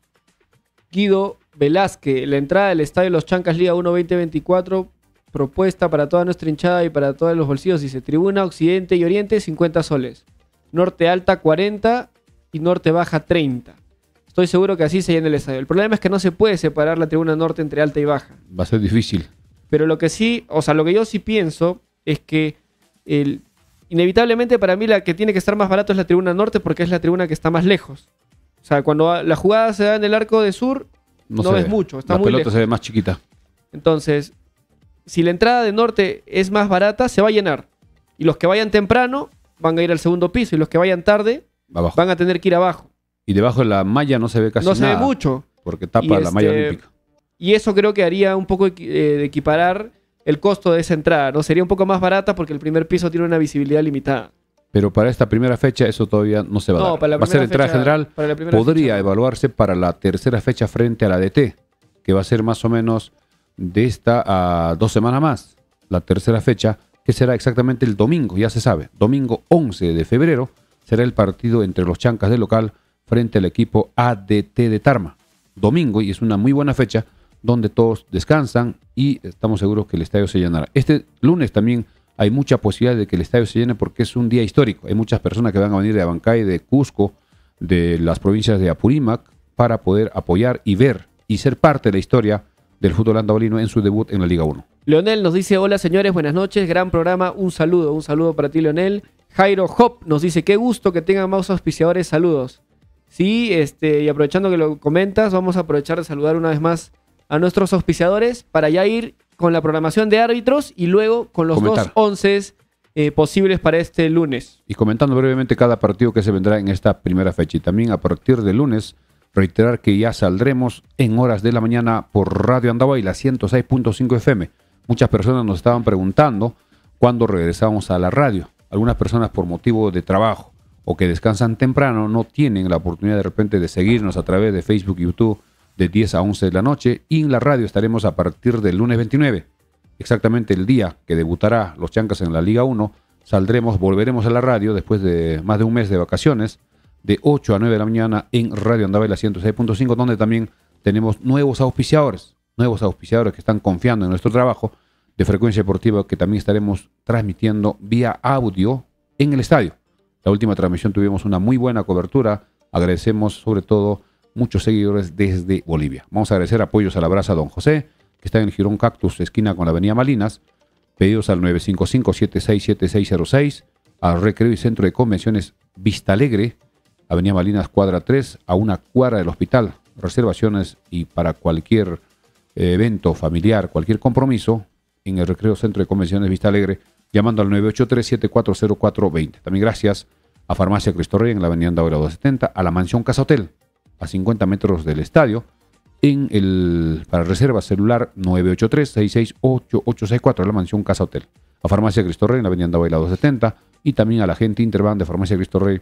Guido Velázquez: la entrada del estadio Los Chancas Liga uno veinte veinticuatro, propuesta para toda nuestra hinchada y para todos los bolsillos. Dice: tribuna Occidente y Oriente cincuenta soles, Norte Alta cuarenta y Norte Baja treinta. Estoy seguro que así se llena el estadio. El problema es que no se puede separar la tribuna norte entre alta y baja. Va a ser difícil. Pero lo que sí, o sea, lo que yo sí pienso es que el, inevitablemente para mí la que tiene que estar más barato es la tribuna norte, porque es la tribuna que está más lejos. O sea, cuando la jugada se da en el arco de sur, no, no ves mucho, está la muy lejos. La pelota se ve más chiquita. Entonces, si la entrada de norte es más barata, se va a llenar. Y los que vayan temprano van a ir al segundo piso, y los que vayan tarde abajo. Van a tener que ir abajo. Y debajo de la malla no se ve casi nada. No se ve mucho. Porque tapa y la este, malla olímpica. Y eso creo que haría un poco eh, de equiparar el costo de esa entrada, ¿no? Sería un poco más barata porque el primer piso tiene una visibilidad limitada. Pero para esta primera fecha eso todavía no se va a no, dar. Para la va a ser entrada fecha, general. Podría fecha, evaluarse para la tercera fecha frente a la D T, que va a ser más o menos de esta a dos semanas más. La tercera fecha, que será exactamente el domingo, ya se sabe. Domingo once de febrero será el partido entre los Chancas de local frente al equipo A D T de Tarma. Domingo, y es una muy buena fecha donde todos descansan y estamos seguros que el estadio se llenará. Este lunes también hay mucha posibilidad de que el estadio se llene porque es un día histórico. Hay muchas personas que van a venir de Abancay, de Cusco, de las provincias de Apurímac, para poder apoyar y ver y ser parte de la historia del fútbol andabolino en su debut en la Liga uno. Leonel nos dice: hola señores, buenas noches, gran programa, un saludo, un saludo para ti Leonel. Jairo Hop nos dice: qué gusto que tengan más auspiciadores, saludos. Sí, este, y aprovechando que lo comentas, vamos a aprovechar de saludar una vez más a nuestros auspiciadores para ya ir con la programación de árbitros y luego con los Comentar. dos once eh, posibles para este lunes. Y comentando brevemente cada partido que se vendrá en esta primera fecha. Y también a partir del lunes, reiterar que ya saldremos en horas de la mañana por Radio Andahuaylas ciento seis punto cinco F M. Muchas personas nos estaban preguntando cuándo regresamos a la radio. Algunas personas por motivo de trabajo o que descansan temprano no tienen la oportunidad de repente de seguirnos a través de Facebook y YouTube de diez a once de la noche, y en la radio estaremos a partir del lunes veintinueve, exactamente el día que debutará los Chancas en la Liga uno. Saldremos, volveremos a la radio después de más de un mes de vacaciones, de ocho a nueve de la mañana en Radio Andahuaylas ciento seis punto cinco, donde también tenemos nuevos auspiciadores, nuevos auspiciadores que están confiando en nuestro trabajo de Frecuencia Deportiva, que también estaremos transmitiendo vía audio en el estadio. La última transmisión tuvimos una muy buena cobertura. Agradecemos sobre todo muchos seguidores desde Bolivia. Vamos a agradecer apoyos a la Brasa Don José, que está en el Girón Cactus, esquina con la Avenida Malinas. Pedidos al nueve cinco cinco, siete seis siete seis cero seis. Al Recreo y Centro de Convenciones Vista Alegre, Avenida Malinas, cuadra tres, a una cuadra del hospital. Reservaciones y para cualquier eh, evento familiar, cualquier compromiso, en el Recreo Centro de Convenciones Vista Alegre, llamando al nueve ocho tres, siete cuatro cero cuatro dos cero. También gracias a Farmacia Cristo Rey en la Avenida Andahuaylas doscientos setenta, a la Mansión Casa Hotel, a cincuenta metros del estadio, en el para reserva celular nueve ocho tres, seis seis ocho, ocho seis cuatro, a la Mansión Casa Hotel, a Farmacia Cristo Rey en la Avenida Andahuaylas doscientos setenta, y también a la gente Interban de Farmacia Cristo Rey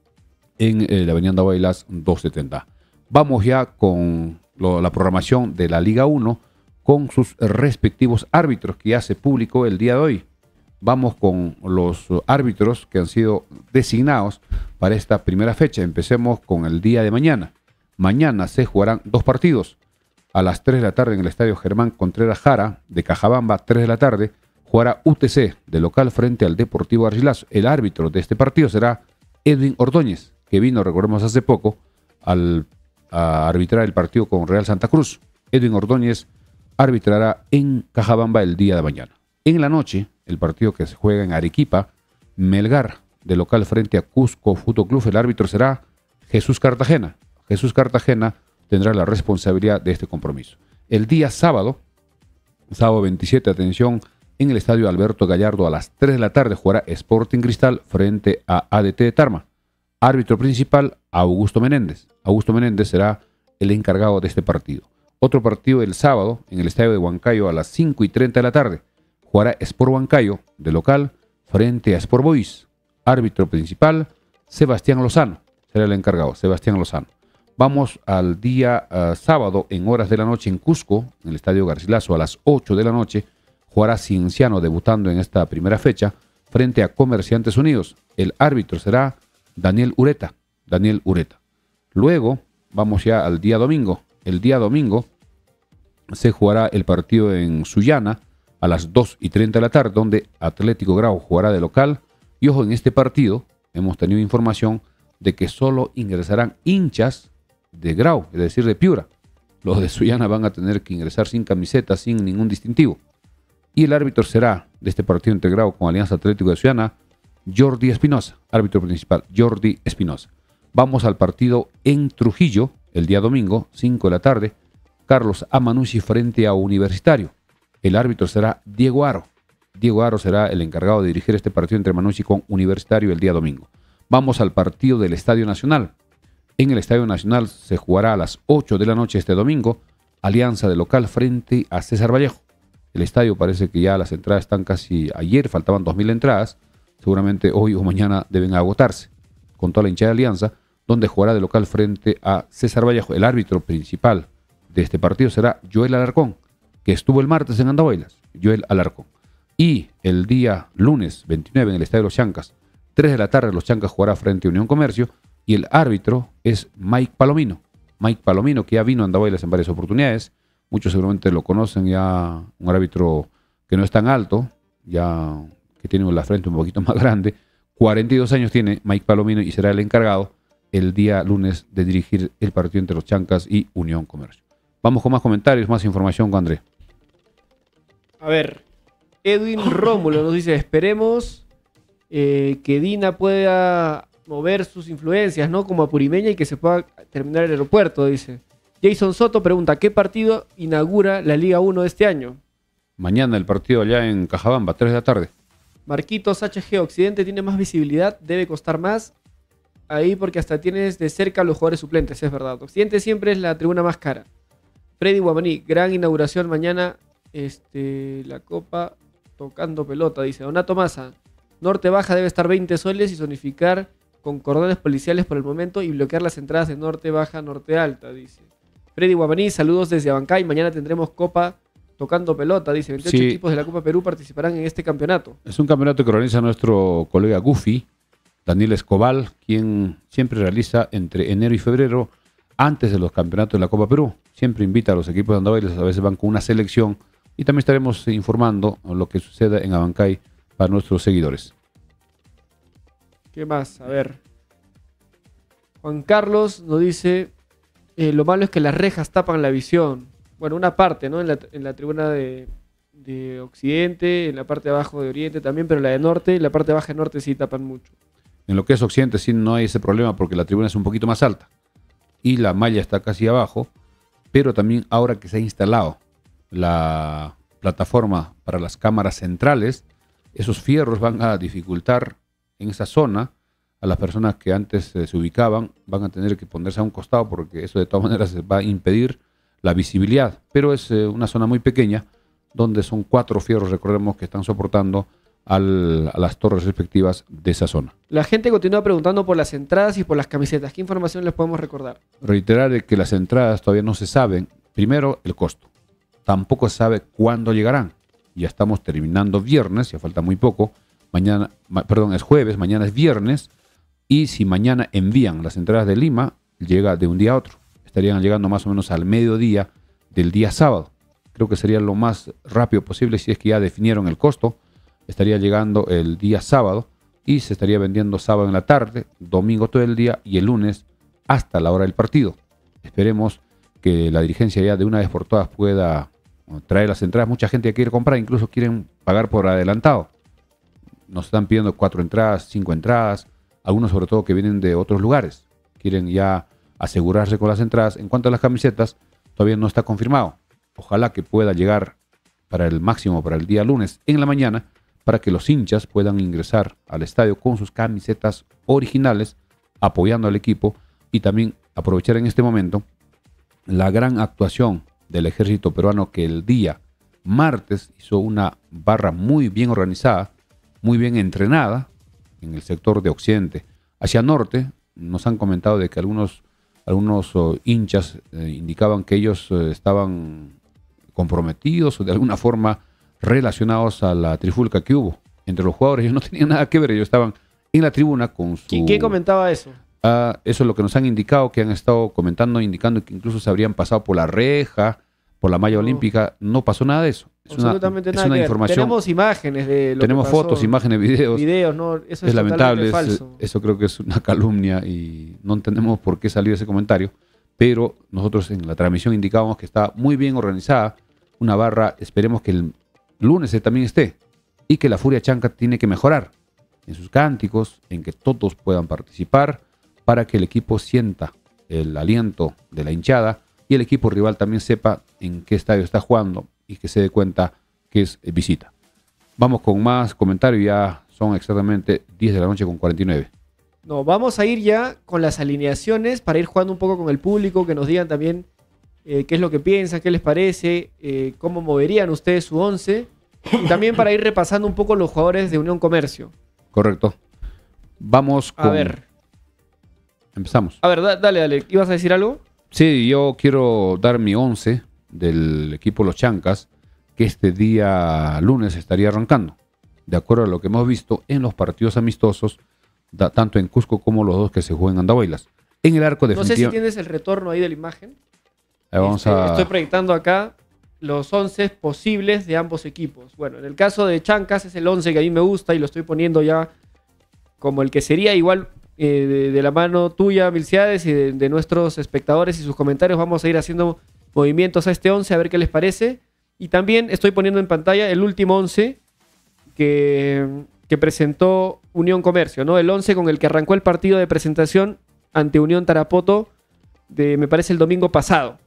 en eh, la Avenida Andahuaylas doscientos setenta. Vamos ya con lo, la programación de la Liga uno con sus respectivos árbitros que ya se publicó el día de hoy. Vamos con los árbitros que han sido designados para esta primera fecha. Empecemos con el día de mañana. Mañana se jugarán dos partidos. A las tres de la tarde en el Estadio Germán Contreras Jara de Cajabamba, tres de la tarde, jugará U T C de local frente al Deportivo Garcilaso. El árbitro de este partido será Edwin Ordóñez, que vino, recordemos, hace poco al, a arbitrar el partido con Real Santa Cruz. Edwin Ordóñez arbitrará en Cajabamba el día de mañana. En la noche, el partido que se juega en Arequipa, Melgar de local frente a Cusco Fútbol Club. El árbitro será Jesús Cartagena. Jesús Cartagena tendrá la responsabilidad de este compromiso. El día sábado, sábado veintisiete, atención, en el estadio Alberto Gallardo a las tres de la tarde jugará Sporting Cristal frente a A D T de Tarma. Árbitro principal, Augusto Menéndez. Augusto Menéndez será el encargado de este partido. Otro partido el sábado en el estadio de Huancayo a las cinco y treinta de la tarde. Jugará Sport Huancayo de local frente a Sport Boys. Árbitro principal, Sebastián Lozano. Será el encargado, Sebastián Lozano. Vamos al día uh, sábado en horas de la noche en Cusco, en el estadio Garcilaso a las ocho de la noche. Jugará Cienciano debutando en esta primera fecha frente a Comerciantes Unidos. El árbitro será Daniel Ureta. Daniel Ureta. Luego vamos ya al día domingo. El día domingo se jugará el partido en Sullana a las dos y treinta de la tarde, donde Atlético Grau jugará de local. Y ojo, en este partido hemos tenido información de que solo ingresarán hinchas de Grau, es decir, de Piura. Los de Sullana van a tener que ingresar sin camiseta, sin ningún distintivo. Y el árbitro será de este partido entre Grau con Alianza Atlético de Sullana, Jordi Espinosa, árbitro principal, Jordi Espinosa. Vamos al partido en Trujillo, el día domingo, cinco de la tarde, Carlos Amanucci frente a Universitario. El árbitro será Diego Aro. Diego Aro será el encargado de dirigir este partido entre Amanucci con Universitario el día domingo. Vamos al partido del Estadio Nacional. En el Estadio Nacional se jugará a las ocho de la noche este domingo, Alianza de local frente a César Vallejo. El estadio parece que ya las entradas están casi ayer, faltaban dos mil entradas. Seguramente hoy o mañana deben agotarse con toda la hinchada de Alianza, donde jugará de local frente a César Vallejo. El árbitro principal de este partido será Joel Alarcón, que estuvo el martes en Andahuaylas. Joel Alarcón. Y el día lunes veintinueve en el estadio de los Chancas, tres de la tarde, los Chancas jugará frente a Unión Comercio y el árbitro es Mike Palomino. Mike Palomino, que ya vino a Andahuaylas en varias oportunidades. Muchos seguramente lo conocen, ya un árbitro que no es tan alto, ya que tiene la frente un poquito más grande. cuarenta y dos años tiene Mike Palomino y será el encargado el día lunes de dirigir el partido entre los Chancas y Unión Comercio. Vamos con más comentarios, más información con André. A ver, Edwin Rómulo nos dice, esperemos eh, que Dina pueda mover sus influencias, ¿no? Como Apurimeña y que se pueda terminar el aeropuerto, dice. Jason Soto pregunta, ¿qué partido inaugura la Liga uno de este año? Mañana el partido allá en Cajabamba, tres de la tarde. Marquitos H G, Occidente tiene más visibilidad, debe costar más. Ahí porque hasta tienes de cerca a los jugadores suplentes, es verdad. Occidente siempre es la tribuna más cara. Freddy Guamaní, gran inauguración mañana. Este, la Copa tocando pelota, dice. Donato Massa, Norte Baja debe estar veinte soles y zonificar con cordones policiales por el momento y bloquear las entradas de Norte Baja, Norte Alta, dice. Freddy Guamaní, saludos desde Abancay. Mañana tendremos Copa tocando pelota, dice. veintiocho sí. Equipos de la Copa Perú participarán en este campeonato. Es un campeonato que organiza nuestro colega Goofy, Daniel Escobar, quien siempre realiza entre enero y febrero, antes de los campeonatos de la Copa Perú. Siempre invita a los equipos de Andahuaylas, a veces van con una selección, y también estaremos informando lo que suceda en Abancay para nuestros seguidores. ¿Qué más? A ver. Juan Carlos nos dice, eh, lo malo es que las rejas tapan la visión. Bueno, una parte, ¿no? En la, en la tribuna de, de Occidente, en la parte de abajo de Oriente también, pero la de Norte y la parte baja de Norte sí tapan mucho. En lo que es Occidente sí no hay ese problema porque la tribuna es un poquito más alta y la malla está casi abajo, pero también ahora que se ha instalado la plataforma para las cámaras centrales, esos fierros van a dificultar en esa zona a las personas que antes eh, se ubicaban, van a tener que ponerse a un costado porque eso de todas maneras va a impedir la visibilidad, pero es eh, una zona muy pequeña donde son cuatro fierros, recordemos, que están soportando al, a las torres respectivas de esa zona. La gente continúa preguntando por las entradas y por las camisetas. ¿Qué información les podemos recordar? Reiterar de que las entradas todavía no se saben. Primero, el costo. Tampoco se sabe cuándo llegarán. Ya estamos terminando viernes, ya falta muy poco. Mañana, ma, perdón, es jueves, mañana es viernes. Y si mañana envían las entradas de Lima, llega de un día a otro. Estarían llegando más o menos al mediodía del día sábado. Creo que sería lo más rápido posible si es que ya definieron el costo. estaría llegando el día sábado y se estaría vendiendo sábado en la tarde, domingo todo el día y el lunes hasta la hora del partido. Esperemos que la dirigencia ya de una vez por todas pueda traer las entradas. Mucha gente quiere comprar, incluso quieren pagar por adelantado. Nos están pidiendo cuatro entradas, cinco entradas, algunos sobre todo que vienen de otros lugares. Quieren ya asegurarse con las entradas. En cuanto a las camisetas, todavía no está confirmado. Ojalá que pueda llegar para el máximo, para el día lunes en la mañana, para que los hinchas puedan ingresar al estadio con sus camisetas originales, apoyando al equipo y también aprovechar en este momento la gran actuación del ejército peruano que el día martes hizo una barra muy bien organizada, muy bien entrenada en el sector de occidente. Hacia norte nos han comentado de que algunos, algunos uh, hinchas eh, indicaban que ellos uh, estaban comprometidos o de alguna forma relacionados a la trifulca que hubo entre los jugadores. Ellos no tenían nada que ver, ellos estaban en la tribuna con su... ¿Quién, quién comentaba eso? Uh, eso es lo que nos han indicado, que han estado comentando, indicando que incluso se habrían pasado por la reja, por la malla no. olímpica. No pasó nada de eso. Es Absolutamente una, nada es una que información. Tenemos imágenes de lo Tenemos que pasó. fotos, imágenes, videos. Videos, no, eso es, es lamentable. falso. Es, eso creo que es una calumnia y no entendemos por qué salió ese comentario. Pero nosotros en la transmisión indicábamos que está muy bien organizada. Una barra, esperemos que el lunes también esté. Y que la Furia Chanca tiene que mejorar en sus cánticos, en que todos puedan participar, para que el equipo sienta el aliento de la hinchada y el equipo rival también sepa en qué estadio está jugando y que se dé cuenta que es visita. Vamos con más comentarios, ya son exactamente diez de la noche con cuarenta y nueve. No, vamos a ir ya con las alineaciones para ir jugando un poco con el público, que nos digan también eh, qué es lo que piensan, qué les parece, eh, cómo moverían ustedes su once, y también para ir repasando un poco los jugadores de Unión Comercio. Correcto. Vamos con... A ver. Empezamos. A ver, da, dale, dale. ¿Ibas a decir algo? Sí, yo quiero dar mi once del equipo Los Chancas, que este día lunes estaría arrancando, de acuerdo a lo que hemos visto en los partidos amistosos, da, tanto en Cusco como los dos que se juegan en Andahuaylas. En el arco definitivamente... No sé si tienes el retorno ahí de la imagen. Ahí vamos este, a... Estoy proyectando acá los once posibles de ambos equipos. Bueno, en el caso de Chancas es el once que a mí me gusta y lo estoy poniendo ya como el que sería igual... Eh, de, de la mano tuya, Milciades, y de, de nuestros espectadores y sus comentarios. Vamos a ir haciendo movimientos a este once, a ver qué les parece. Y también estoy poniendo en pantalla el último once que, que presentó Unión Comercio, ¿no? El once con el que arrancó el partido de presentación ante Unión Tarapoto, de, me parece, el domingo pasado.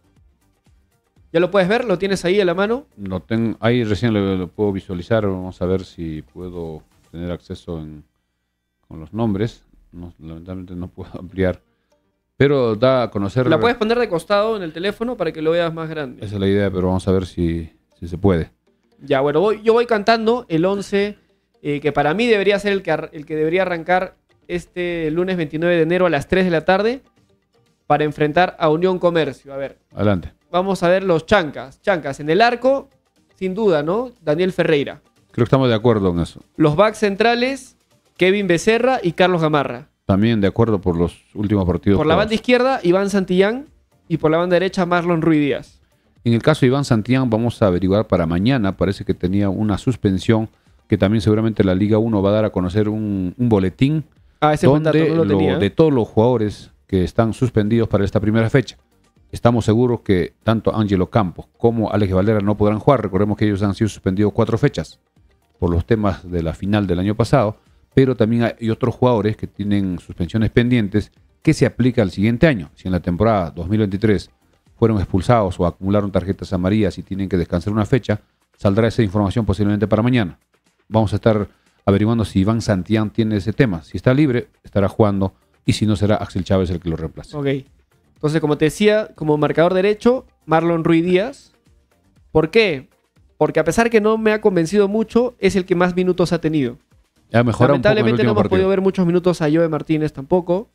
¿Ya lo puedes ver? ¿Lo tienes ahí a la mano? Lo tengo, ahí recién lo, lo puedo visualizar. Vamos a ver si puedo tener acceso en, con los nombres. No, lamentablemente no puedo ampliar, pero da a conocer... La puedes poner de costado en el teléfono para que lo veas más grande. Esa es la idea, pero vamos a ver si, si se puede. Ya, bueno, voy, yo voy cantando el once eh, que para mí debería ser el que, el que debería arrancar este lunes veintinueve de enero a las tres de la tarde para enfrentar a Unión Comercio. A ver. Adelante. Vamos a ver los Chancas. Chancas en el arco, sin duda, ¿no? Daniel Ferreira. Creo que estamos de acuerdo en eso. Los backs centrales... Kevin Becerra y Carlos Gamarra. También de acuerdo por los últimos partidos. Por la banda izquierda, Iván Santillán. Y por la banda derecha, Marlon Ruiz Díaz. En el caso de Iván Santillán, vamos a averiguar para mañana. Parece que tenía una suspensión que también seguramente la Liga uno va a dar a conocer un, un boletín. Ah, ese donde dato, no lo lo, tenía. de todos los jugadores que están suspendidos para esta primera fecha. Estamos seguros que tanto Ángelo Campos como Alex Valera no podrán jugar. Recordemos que ellos han sido suspendidos cuatro fechas por los temas de la final del año pasado. Pero también hay otros jugadores que tienen suspensiones pendientes que se aplica al siguiente año. Si en la temporada dos mil veintitrés fueron expulsados o acumularon tarjetas amarillas y tienen que descansar una fecha, saldrá esa información posiblemente para mañana. Vamos a estar averiguando si Iván Santillán tiene ese tema. Si está libre, estará jugando, y si no, será Axel Chávez el que lo reemplace. Ok. Entonces, como te decía, como marcador derecho, Marlon Ruiz Díaz. ¿Por qué? Porque a pesar que no me ha convencido mucho, es el que más minutos ha tenido. Ya mejora un poco en el Lamentablemente no último hemos partido. podido ver muchos minutos a Joe Martínez tampoco.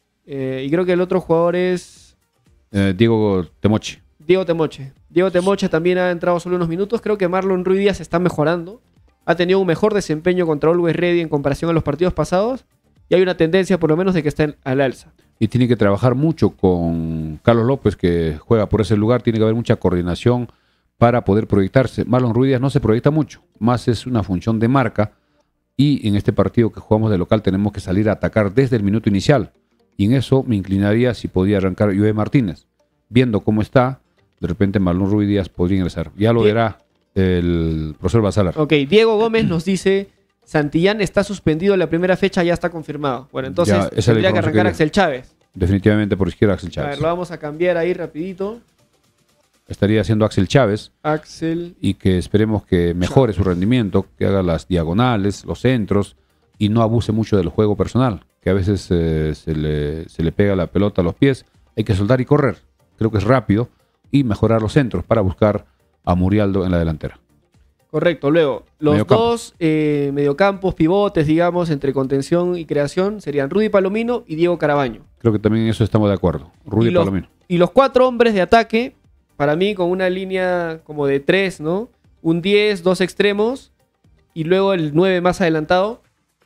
Eh, y creo que el otro jugador es Eh, Diego Temochi. Diego Temoche. Diego Temoche también ha entrado solo unos minutos. Creo que Marlon Ruiz Díaz está mejorando. Ha tenido un mejor desempeño contra Always Ready en comparación a los partidos pasados. Y hay una tendencia, por lo menos, de que está en- al alza. Y tiene que trabajar mucho con Carlos López, que juega por ese lugar. Tiene que haber mucha coordinación para poder proyectarse. Marlon Ruiz Díaz no se proyecta mucho, más es una función de marca, y en este partido que jugamos de local tenemos que salir a atacar desde el minuto inicial, y en eso me inclinaría si podía arrancar Joe Martínez. Viendo cómo está, de repente Marlon Ruiz Díaz podría ingresar. Ya lo verá el profesor Basalar. Ok, Diego Gómez nos dice: Santillán está suspendido la primera fecha, ya está confirmado. Bueno, entonces Ya, tendría que arrancar que Axel Chávez. Definitivamente por izquierda Axel Chávez. A ver, lo vamos a cambiar ahí rapidito. Estaría haciendo Axel Chávez. Axel. Y que esperemos que mejore su rendimiento, que haga las diagonales, los centros, y no abuse mucho del juego personal, que a veces eh, se, le, se le pega la pelota a los pies. Hay que soltar y correr. Creo que es rápido, y mejorar los centros para buscar a Murialdo en la delantera. Correcto. Luego, los Mediocampo. dos eh, mediocampos, pivotes, digamos, entre contención y creación, serían Rudy Palomino y Diego Carabaño. Creo que también en eso estamos de acuerdo. Rudy y los, Palomino. Y los cuatro hombres de ataque, para mí, con una línea como de tres, ¿no? Un diez, dos extremos, y luego el nueve más adelantado.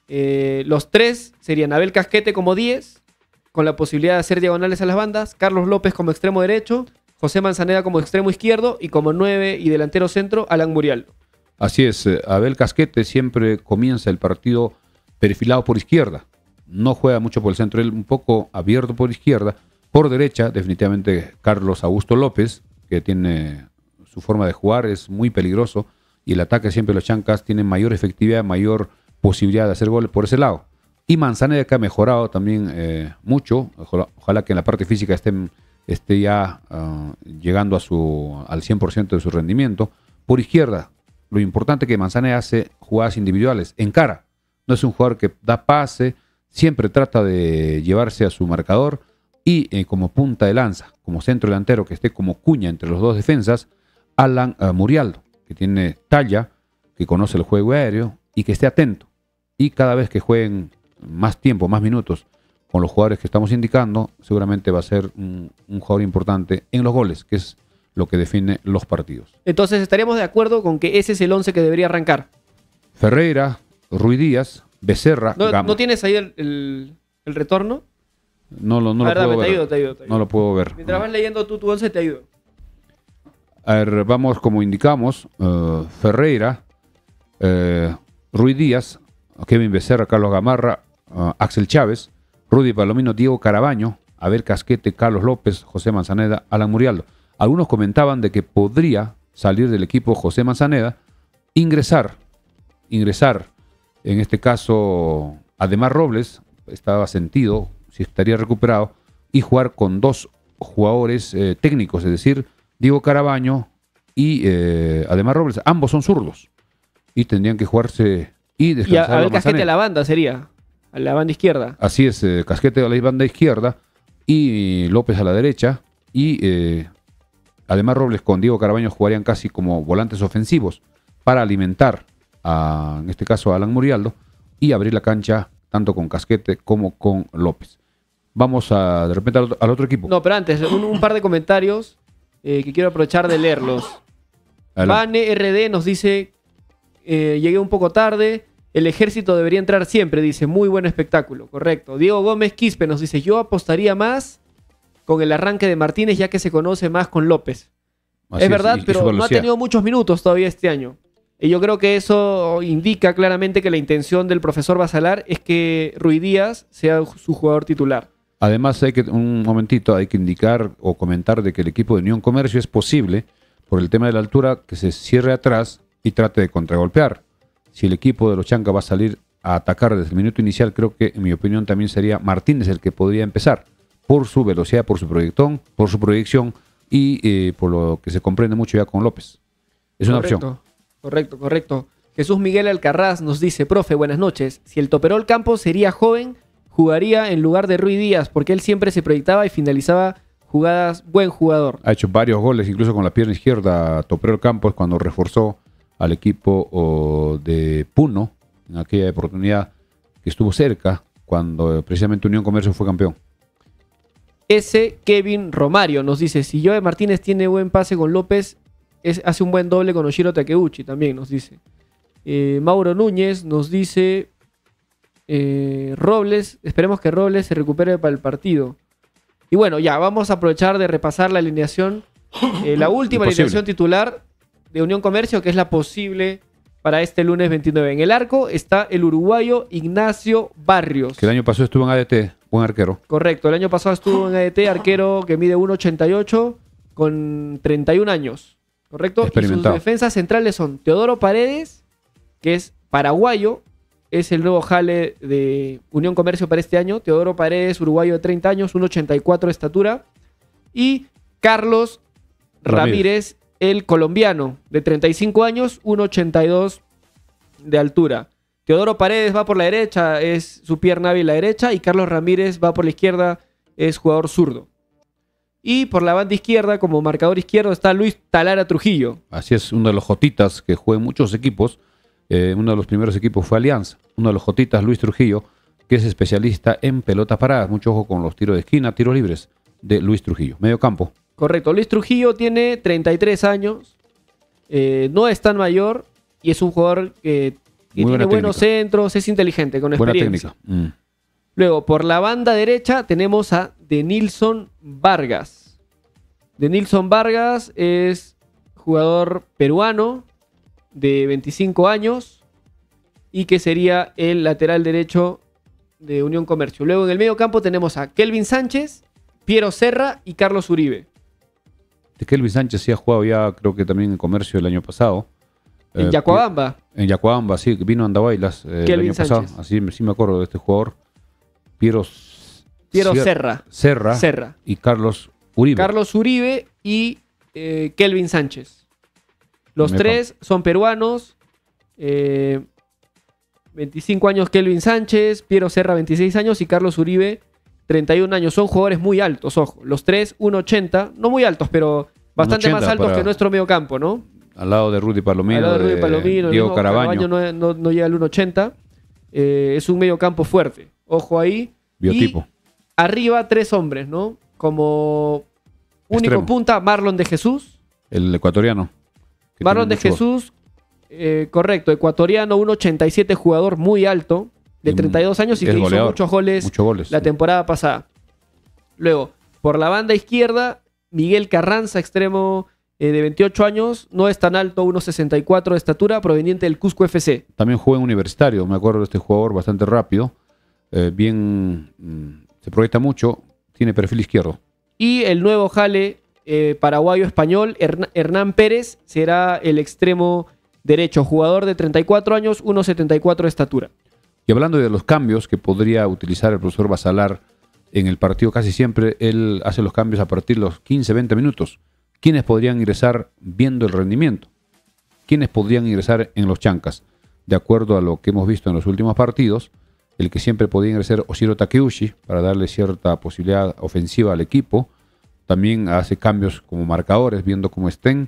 Eh, los tres serían Abel Casquete como diez, con la posibilidad de hacer diagonales a las bandas, Carlos López como extremo derecho, José Manzaneda como extremo izquierdo, y como nueve y delantero centro, Alan Murialdo. Así es, eh, Abel Casquete siempre comienza el partido perfilado por izquierda. No juega mucho por el centro, él un poco abierto por izquierda. Por derecha, definitivamente Carlos Augusto López, que tiene su forma de jugar, es muy peligroso, y el ataque siempre los chancas tienen mayor efectividad, mayor posibilidad de hacer goles por ese lado. Y Manzaneda, que ha mejorado también eh, mucho, ojalá, ojalá que en la parte física esté, esté ya uh, llegando a su, al cien por ciento de su rendimiento. Por izquierda, lo importante es que Manzaneda hace jugadas individuales, encara. No es un jugador que da pase, siempre trata de llevarse a su marcador, y eh, como punta de lanza, como centro delantero, que esté como cuña entre los dos defensas, Alan uh, Murialdo, que tiene talla, que conoce el juego aéreo y que esté atento. Y cada vez que jueguen más tiempo, más minutos con los jugadores que estamos indicando, seguramente va a ser un, un jugador importante en los goles, que es lo que define los partidos. Entonces estaríamos de acuerdo con que ese es el once que debería arrancar. Ferreira, Ruiz Díaz, Becerra, ¿No, Gama. ¿no tienes ahí el, el, el retorno? No, lo- no A lo ver, dame, puedo te ver. ayudo, te ayudo, te ayudo. No lo puedo ver. Mientras vas leyendo tú tu once, te ayudo. A ver, vamos como indicamos. eh, Ferreira, eh, Ruiz Díaz, Kevin Becerra, Carlos Gamarra, eh, Axel Chávez, Rudy Palomino, Diego Carabaño, Abel Casquete, Carlos López, José Manzaneda, Alan Murialdo. Algunos comentaban de que podría salir del equipo José Manzaneda, ingresar, ingresar, en este caso, Ademar Robles, estaba sentido, si estaría recuperado, y jugar con dos jugadores eh, técnicos, es decir, Diego Carabaño y eh, Ademar Robles. Ambos son zurdos y tendrían que jugarse y Y a, descansar a a ver, Casquete a Manzaneda. la banda sería. A la banda izquierda. Así es, eh, Casquete a la banda izquierda y López a la derecha, y eh, además Robles con Diego Carabaño jugarían casi como volantes ofensivos para alimentar a, en este caso a Alan Murialdo, y abrir la cancha tanto con Casquete como con López. Vamos a de repente al, otro- al otro equipo. No, pero antes, un, un par de comentarios eh, que quiero aprovechar de leerlos. Adelante. Vane R D nos dice: eh, llegué un poco tarde. El ejército debería entrar siempre, dice. Muy buen espectáculo, correcto. Diego Gómez Quispe nos dice: yo apostaría más con el arranque de Martínez, ya que se conoce más con López. Así es verdad, y- y su pero no ha velocidad. tenido muchos minutos todavía este año. Y yo creo que eso indica claramente que la intención del profesor Basalar es que Ruiz Díaz sea su jugador titular. Además, hay que, un momentito, hay que indicar o comentar de que el equipo de Unión Comercio es posible, por el tema de la altura, que se cierre atrás y trate de contragolpear. Si el equipo de los Chancas va a salir a atacar desde el minuto inicial, creo que, en mi opinión, también sería Martínez el que podría empezar, por su velocidad, por su proyectón, por su proyección y eh, por lo que se comprende mucho ya con López. Es una correcto, opción. Correcto, correcto. Jesús Miguel Alcarraz nos dice: profe, buenas noches. Si el Toperol Campos sería joven, jugaría en lugar de Ruiz Díaz, porque él siempre se proyectaba y finalizaba jugadas. Buen jugador. Ha hecho varios goles, incluso con la pierna izquierda, Toperol Campos, cuando reforzó al equipo oh, de Puno, en aquella oportunidad que estuvo cerca, cuando eh, precisamente Unión Comercio fue campeón. Ese Kevin Romario nos dice: si Joe Martínez tiene buen pase con López, es, hace un buen doble con Oshiro Takeuchi, también nos dice. Eh, Mauro Núñez nos dice: eh, Robles, esperemos que Robles se recupere para el partido. Y bueno, ya, vamos a aprovechar de repasar la alineación. Eh, la última Imposible. alineación titular de Unión Comercio, que es la posible para este lunes veintinueve. En el arco está el uruguayo Ignacio Barrios. Que el año pasado estuvo en A D T, buen arquero. Correcto, el año pasado estuvo en A D T, arquero que mide uno ochenta y ocho con treinta y un años. Correcto. Y sus defensas centrales son Teodoro Paredes, que es paraguayo, es el nuevo jale de Unión Comercio para este año. Teodoro Paredes, uruguayo de treinta años, uno ochenta y cuatro de estatura. Y Carlos Ramírez, Ramírez el colombiano, de treinta y cinco años, uno ochenta y dos de altura. Teodoro Paredes va por la derecha, es su pierna hábil la derecha, y Carlos Ramírez va por la izquierda, es jugador zurdo. Y por la banda izquierda, como marcador izquierdo, está Luis Talara Trujillo. Así es, uno de los jotitas que juega en muchos equipos. Eh, uno de los primeros equipos fue Alianza. Uno de los jotitas, Luis Trujillo, que es especialista en pelotas paradas. Mucho ojo con los tiros de esquina, tiros libres de Luis Trujillo. Medio campo. Correcto, Luis Trujillo tiene treinta y tres años, eh, no es tan mayor y es un jugador que, que tiene buenos centros, es inteligente, con buena experiencia. Técnica. Mm. Luego, por la banda derecha tenemos a Denilson Vargas. Denilson Vargas es jugador peruano de veinticinco años y que sería el lateral derecho de Unión Comercio. Luego en el medio campo tenemos a Kelvin Sánchez, Piero Serra y Carlos Uribe. De Kelvin Sánchez sí ha jugado ya, creo que también en Comercio el año pasado. En eh, Yacuabamba. En Yacuabamba, sí, vino a Andahuaylas eh, el año Sánchez. pasado. Así sí me acuerdo de este jugador. Piero, Piero Serra. Serra. Serra. Y Carlos Uribe. Carlos Uribe y eh, Kelvin Sánchez. Los me tres campo. son peruanos. Eh, veinticinco años Kelvin Sánchez, Piero Serra veintiséis años y Carlos Uribe treinta y un años. Son jugadores muy altos, ojo. Los tres, uno ochenta. No muy altos, pero bastante más altos para... que nuestro mediocampo, ¿no? Al lado de Rudy Palomino, al lado de, Rudy Palomino, de Diego Carabaño. Carabaño no, no, no llega al uno ochenta. Eh, es un mediocampo fuerte. Ojo ahí. Biotipo. Y arriba tres hombres, ¿no? Como único Extremo. punta, Marlon de Jesús. El ecuatoriano. Marlon de Jesús, eh, correcto, ecuatoriano, uno ochenta y siete, jugador muy alto, de treinta y dos años y que goleador. hizo muchos goles, Muchos goles la sí. temporada pasada. Luego, por la banda izquierda, Miguel Carranza, extremo eh, de veintiocho años, no es tan alto, uno sesenta y cuatro de estatura, proveniente del Cusco F C. También juega en Universitario, me acuerdo de este jugador, bastante rápido, eh, bien, mmm, se proyecta mucho, tiene perfil izquierdo. Y el nuevo jale eh, paraguayo-español, Hern- Hernán Pérez, será el extremo derecho, jugador de treinta y cuatro años, uno setenta y cuatro de estatura. Y hablando de los cambios que podría utilizar el profesor Basalar en el partido, casi siempre él hace los cambios a partir de los quince, veinte minutos. ¿Quiénes podrían ingresar viendo el rendimiento? ¿Quiénes podrían ingresar en los chancas? De acuerdo a lo que hemos visto en los últimos partidos, el que siempre podía ingresar Oshiro Takeuchi para darle cierta posibilidad ofensiva al equipo. También hace cambios como marcadores, viendo cómo estén.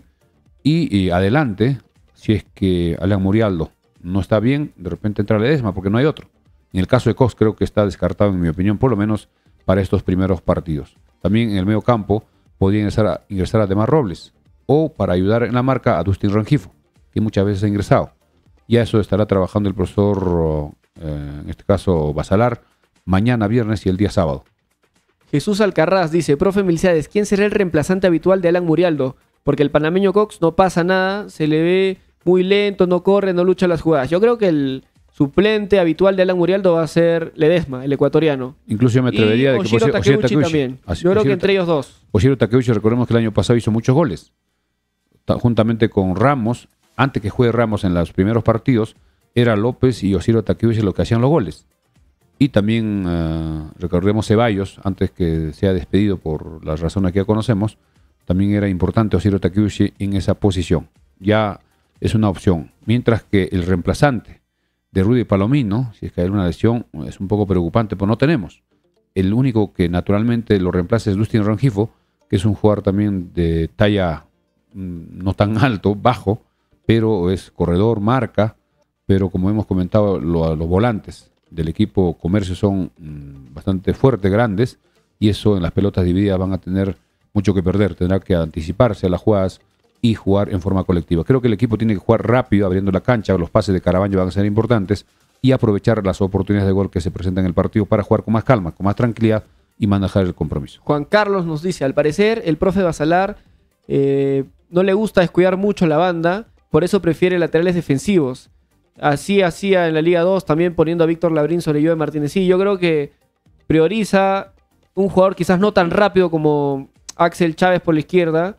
Y, y adelante, si es que Alan Murialdo no está bien, de repente entra Ledesma, porque no hay otro. En el caso de Cox creo que está descartado, en mi opinión, por lo menos para estos primeros partidos. También en el medio campo podría ingresar a, ingresar a Demar Robles, o para ayudar en la marca a Dustin Rengifo, que muchas veces ha ingresado. Ya eso estará trabajando el profesor, eh, en este caso Basalar, mañana viernes y el día sábado. Jesús Alcarraz dice, profe Milciades, ¿quién será el reemplazante habitual de Alan Murialdo? Porque el panameño Cox no pasa nada, se le ve muy lento, no corre, no lucha las jugadas. Yo creo que el suplente habitual de Alan Murialdo va a ser Ledesma, el ecuatoriano. Incluso yo me atrevería de que Oshiro Takeuchi, Takeuchi también. Así, yo creo Oshiro, que entre ellos dos. Oshiro Takeuchi, recordemos que el año pasado hizo muchos goles. Juntamente con Ramos, antes que juegue Ramos en los primeros partidos, era López y Oshiro Takeuchi los que hacían los goles. Y también uh, recordemos Ceballos, antes que sea despedido por las razones que ya conocemos, también era importante Oshiro Takeuchi en esa posición. Ya es una opción. Mientras que el reemplazante de Rudy Palomino, si es que hay una lesión, es un poco preocupante, pero no tenemos. El único que naturalmente lo reemplaza es Dustin Rengifo, que es un jugador también de talla mmm, no tan alto, bajo, pero es corredor, marca, pero como hemos comentado, lo, los volantes del equipo Comercio son mmm, bastante fuertes, grandes, y eso en las pelotas divididas van a tener mucho que perder, tendrá que anticiparse a las jugadas y jugar en forma colectiva. Creo que el equipo tiene que jugar rápido, abriendo la cancha, los pases de Carabaño van a ser importantes, y aprovechar las oportunidades de gol que se presentan en el partido para jugar con más calma, con más tranquilidad y manejar el compromiso. Juan Carlos nos dice, al parecer el profe Basalar eh, no le gusta descuidar mucho la banda, por eso prefiere laterales defensivos. Así hacía en la Liga dos, también poniendo a Víctor Labrín sobre Joe Martínez. Sí, yo creo que prioriza un jugador quizás no tan rápido como Axel Chávez por la izquierda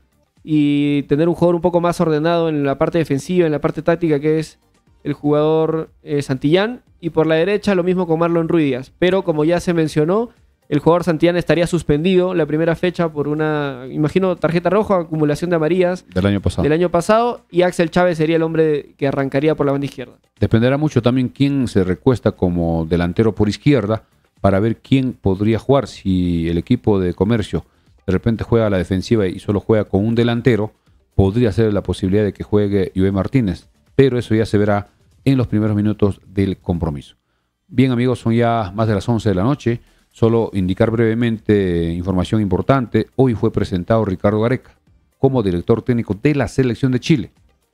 y tener un jugador un poco más ordenado en la parte defensiva, en la parte táctica, que es el jugador eh, Santillán, y por la derecha lo mismo con Marlon Ruiz Díaz. Pero como ya se mencionó, el jugador Santillán estaría suspendido la primera fecha por una, imagino, tarjeta roja, acumulación de amarillas del año pasado. Del año pasado, y Axel Chávez sería el hombre que arrancaría por la banda izquierda. Dependerá mucho también quién se recuesta como delantero por izquierda para ver quién podría jugar. Si el equipo de Comercio de repente juega a la defensiva y solo juega con un delantero, podría ser la posibilidad de que juegue Joe Martínez, pero eso ya se verá en los primeros minutos del compromiso. Bien, amigos, son ya más de las once de la noche. Solo indicar brevemente información importante. Hoy fue presentado Ricardo Gareca como director técnico de la selección de Chile.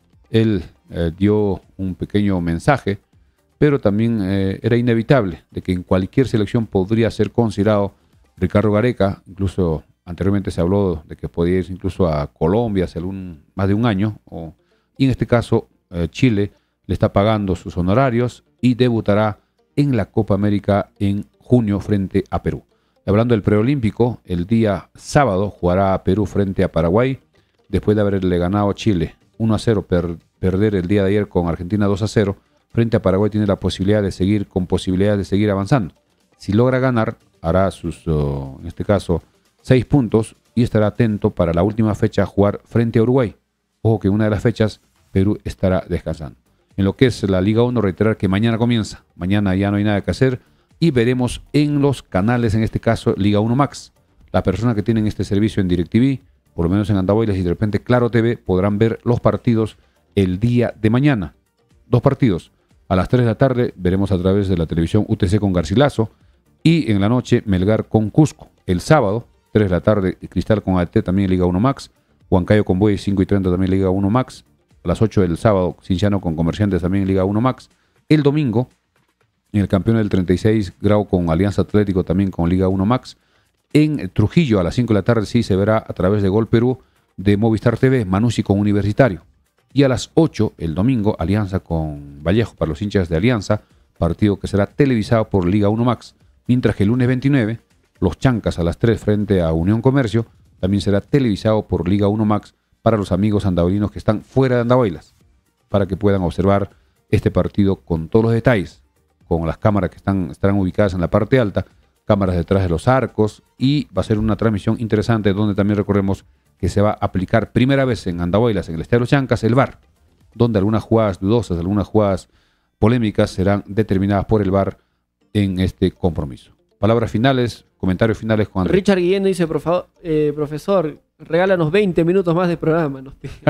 Él eh, dio un pequeño mensaje, pero también eh, era inevitable de que en cualquier selección podría ser considerado Ricardo Gareca. Incluso anteriormente se habló de que podía ir incluso a Colombia hace algún, más de un año. O, y en este caso, eh, Chile le está pagando sus honorarios y debutará en la Copa América en junio frente a Perú. Hablando del preolímpico, el día sábado jugará Perú frente a Paraguay, después de haberle ganado a Chile uno a cero, per, perder el día de ayer con Argentina dos a cero, frente a Paraguay tiene la posibilidad de seguir, con posibilidades de seguir avanzando. Si logra ganar, hará sus, uh, en este caso, seis puntos y estará atento para la última fecha a jugar frente a Uruguay. Ojo que en una de las fechas Perú estará descansando. En lo que es la Liga uno, reiterar que mañana comienza. Mañana ya no hay nada que hacer y veremos en los canales, en este caso Liga uno Max. Las personas que tienen este servicio en DirecTV, por lo menos en Andahuaylas y de repente Claro T V, podrán ver los partidos el día de mañana. Dos partidos. A las tres de la tarde veremos a través de la televisión U T C con Garcilaso y en la noche Melgar con Cusco. El sábado, tres de la tarde, Cristal con A T también en Liga uno Max. Huancayo con Buey, cinco y treinta también Liga uno Max. A las ocho del sábado, Cinciano con Comerciantes también en Liga uno Max. El domingo, en el campeón del treinta y seis Grau con Alianza Atlético también con Liga uno Max. En Trujillo, a las cinco de la tarde, sí se verá a través de Gol Perú de Movistar T V, Manucci con Universitario. Y a las ocho, el domingo, Alianza con Vallejo para los hinchas de Alianza, partido que será televisado por Liga uno Max. Mientras que el lunes veintinueve, los Chancas a las tres frente a Unión Comercio, también será televisado por Liga uno Max para los amigos andavalinos que están fuera de Andahuaylas, para que puedan observar este partido con todos los detalles, con las cámaras que están, estarán ubicadas en la parte alta, cámaras detrás de los arcos, y va a ser una transmisión interesante donde también recordemos que se va a aplicar primera vez en Andahuaylas, en el Estadio Chancas, el V A R, donde algunas jugadas dudosas, algunas jugadas polémicas serán determinadas por el V A R en este compromiso. Palabras finales, comentarios finales con Andrés. Richard Guillén dice, por favor, eh, profesor, regálanos veinte minutos más de programa. Nos pide.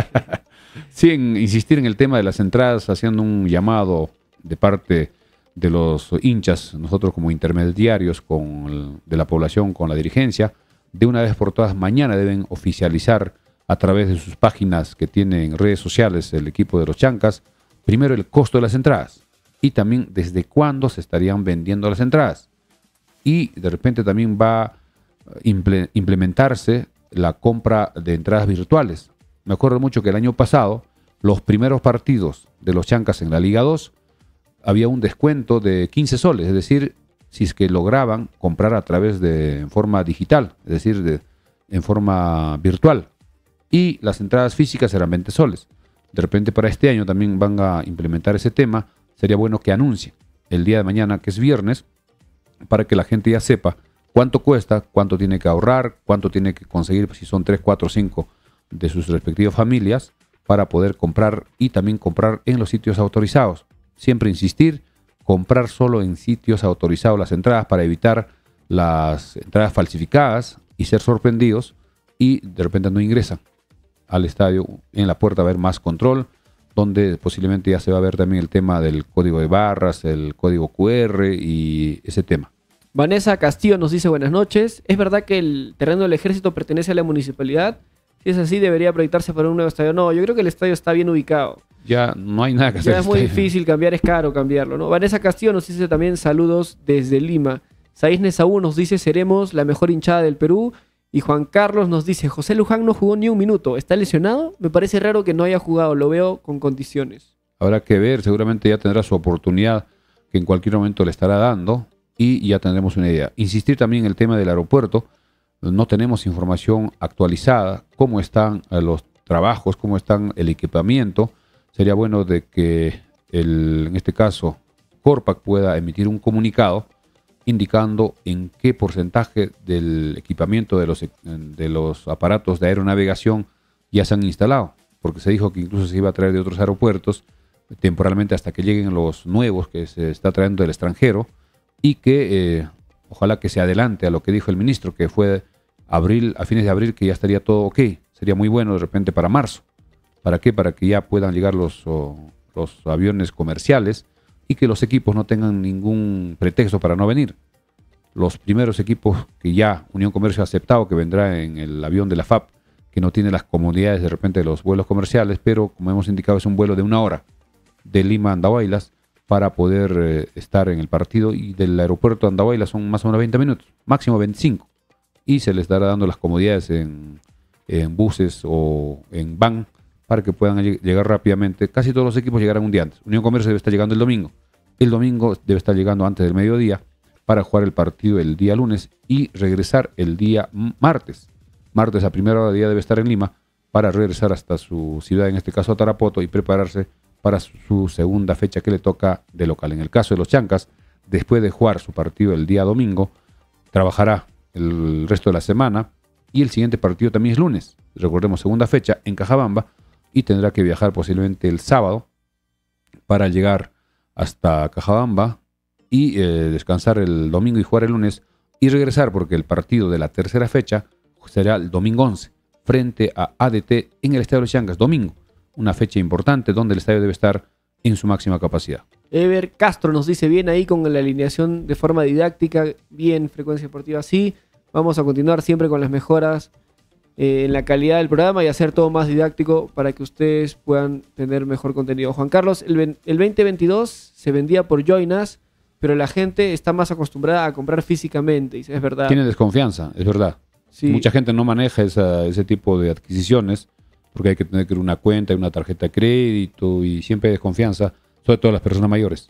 Sí, en insistir en el tema de las entradas, haciendo un llamado de parte de los hinchas, nosotros como intermediarios con el, de la población con la dirigencia, de una vez por todas mañana deben oficializar a través de sus páginas que tienen redes sociales el equipo de los Chancas, primero el costo de las entradas y también desde cuándo se estarían vendiendo las entradas. Y de repente también va a imple- implementarse la compra de entradas virtuales. Me acuerdo mucho que el año pasado, los primeros partidos de los Chancas en la Liga dos, había un descuento de quince soles, es decir, si es que lograban comprar a través de en forma digital, es decir, de, en forma virtual. Y las entradas físicas eran veinte soles. De repente para este año también van a implementar ese tema. Sería bueno que anuncien el día de mañana, que es viernes, para que la gente ya sepa cuánto cuesta, cuánto tiene que ahorrar, cuánto tiene que conseguir, si son tres, cuatro, cinco de sus respectivas familias, para poder comprar y también comprar en los sitios autorizados. Siempre insistir, comprar solo en sitios autorizados las entradas para evitar las entradas falsificadas y ser sorprendidos y de repente no ingresan al estadio. En la puerta va a haber más control, donde posiblemente ya se va a ver también el tema del código de barras, el código cu erre y ese tema. Vanessa Castillo nos dice buenas noches. ¿Es verdad que el terreno del ejército pertenece a la municipalidad? Si es así, debería proyectarse para un nuevo estadio. No, yo creo que el estadio está bien ubicado. Ya no hay nada que hacer. Ya es muy difícil cambiar, es caro cambiarlo, ¿no? Vanessa Castillo nos dice también saludos desde Lima. Saíz Nesaú nos dice seremos la mejor hinchada del Perú Y Juan Carlos nos dice, José Luján no jugó ni un minuto, ¿está lesionado? Me parece raro que no haya jugado, lo veo con condiciones. Habrá que ver, seguramente ya tendrá su oportunidad que en cualquier momento le estará dando y ya tendremos una idea. Insistir también en el tema del aeropuerto, no tenemos información actualizada, cómo están los trabajos, cómo están el equipamiento. Sería bueno de que el, en este caso Corpac pueda emitir un comunicado indicando en qué porcentaje del equipamiento de los, de los aparatos de aeronavegación ya se han instalado, porque se dijo que incluso se iba a traer de otros aeropuertos temporalmente hasta que lleguen los nuevos que se está trayendo del extranjero y que eh, ojalá que se adelante a lo que dijo el ministro, que fue abril, a fines de abril, que ya estaría todo ok. Sería muy bueno de repente para marzo. ¿Para qué? Para que ya puedan llegar los, oh, los aviones comerciales y que los equipos no tengan ningún pretexto para no venir. Los primeros equipos que ya Unión Comercio ha aceptado, que vendrá en el avión de la F A P, que no tiene las comodidades de repente de los vuelos comerciales, pero como hemos indicado es un vuelo de una hora de Lima a Andahuaylas para poder eh, estar en el partido, y del aeropuerto de Andahuaylas son más o menos veinte minutos, máximo veinticinco, y se les estará dando las comodidades en, en buses o en van para que puedan llegar rápidamente. Casi todos los equipos llegarán un día antes. Unión Comercio debe estar llegando el domingo. El domingo debe estar llegando antes del mediodía para jugar el partido el día lunes y regresar el día martes. Martes a primera hora del día debe estar en Lima para regresar hasta su ciudad, en este caso a Tarapoto, y prepararse para su segunda fecha que le toca de local. En el caso de los Chancas, después de jugar su partido el día domingo, trabajará el resto de la semana y el siguiente partido también es lunes. Recordemos, segunda fecha en Cajabamba, y tendrá que viajar posiblemente el sábado para llegar hasta Cajabamba y eh, descansar el domingo y jugar el lunes y regresar, porque el partido de la tercera fecha será el domingo once frente a A D T en el Estadio de los Chancas. Domingo, una fecha importante donde el estadio debe estar en su máxima capacidad. Ever Castro nos dice, bien ahí con la alineación de forma didáctica, bien Frecuencia Deportiva, sí. Vamos a continuar siempre con las mejoras eh, en la calidad del programa y hacer todo más didáctico para que ustedes puedan tener mejor contenido. Juan Carlos, el, el veinte veintidós se vendía por Join Us, pero la gente está más acostumbrada a comprar físicamente, y es verdad. Tiene desconfianza, es verdad. Sí. Mucha gente no maneja esa, ese tipo de adquisiciones porque hay que tener que una cuenta y una tarjeta de crédito y siempre hay desconfianza, sobre todo las personas mayores.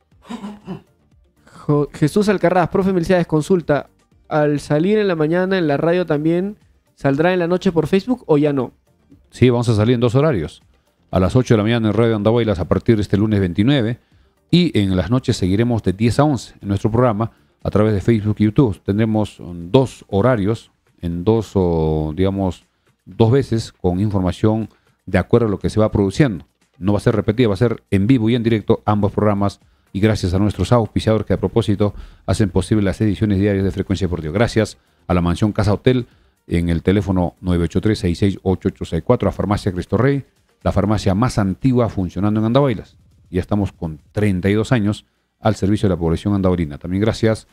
Jo- Jesús Alcarraz, profe Melciades, consulta, al salir en la mañana en la radio también, ¿saldrá en la noche por Facebook o ya no? Sí, vamos a salir en dos horarios. A las ocho de la mañana en Radio Andahuaylas a partir de este lunes veintinueve, y en las noches seguiremos de diez a once en nuestro programa a través de Facebook y YouTube. Tendremos dos horarios, en dos, o, digamos, dos veces con información de acuerdo a lo que se va produciendo. No va a ser repetida, va a ser en vivo y en directo ambos programas, y gracias a nuestros auspiciadores que a propósito hacen posible las ediciones diarias de Frecuencia Deportiva. Gracias a la Mansión Casa Hotel en el teléfono nueve ocho tres, seis seis ocho ocho seis cuatro, a Farmacia Cristo Rey, la farmacia más antigua funcionando en Andahuaylas. Ya estamos con treinta y dos años al servicio de la población andahuarina. También gracias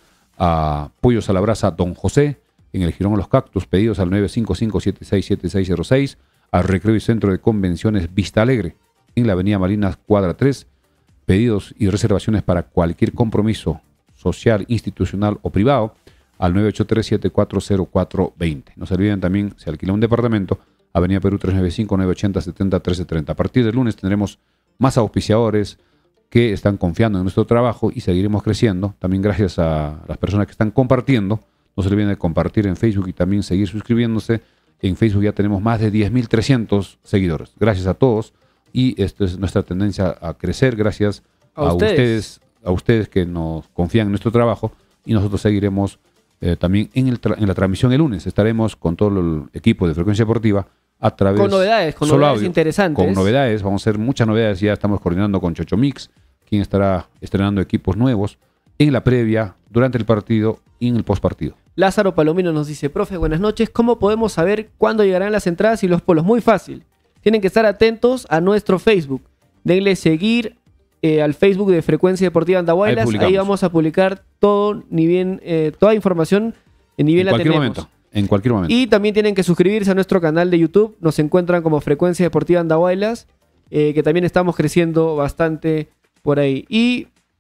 a Pollos a la Brasa Don José en el Jirón de los Cactus, pedidos al nueve cinco cinco, siete seis siete seis cero seis, al Recreo y Centro de Convenciones Vista Alegre en la Avenida Marinas Cuadra tres, pedidos y reservaciones para cualquier compromiso social, institucional o privado al nueve ocho tres, siete cuatro cero cuatro dos cero. No se olviden también, se alquila un departamento, Avenida Perú trescientos noventa y cinco, nueve ochenta, setenta, trece treinta. A partir del lunes tendremos más auspiciadores que están confiando en nuestro trabajo y seguiremos creciendo. También gracias a las personas que están compartiendo. No se olviden de compartir en Facebook y también seguir suscribiéndose. En Facebook ya tenemos más de diez mil trescientos seguidores. Gracias a todos. Y esta es nuestra tendencia a crecer gracias a, a ustedes. ustedes, a ustedes que nos confían en nuestro trabajo, y nosotros seguiremos eh, también en, el tra- en la transmisión el lunes. Estaremos con todo el equipo de Frecuencia Deportiva a través con novedades, con novedades audio, interesantes. Con novedades, vamos a hacer muchas novedades. Ya estamos coordinando con Chocho Mix, quien estará estrenando equipos nuevos en la previa, durante el partido y en el postpartido. Lázaro Palomino nos dice, profe, buenas noches, ¿cómo podemos saber cuándo llegarán las entradas y los polos? Muy fácil. Tienen que estar atentos a nuestro Facebook. Denle seguir eh, al Facebook de Frecuencia Deportiva Andahuaylas. Ahí, Ahí vamos a publicar todo, ni bien, eh, toda información, ni bien en la tenemos. Momento, en cualquier momento. Y también tienen que suscribirse a nuestro canal de YouTube. Nos encuentran como Frecuencia Deportiva Andahuaylas, eh, que también estamos creciendo bastante por ahí. Y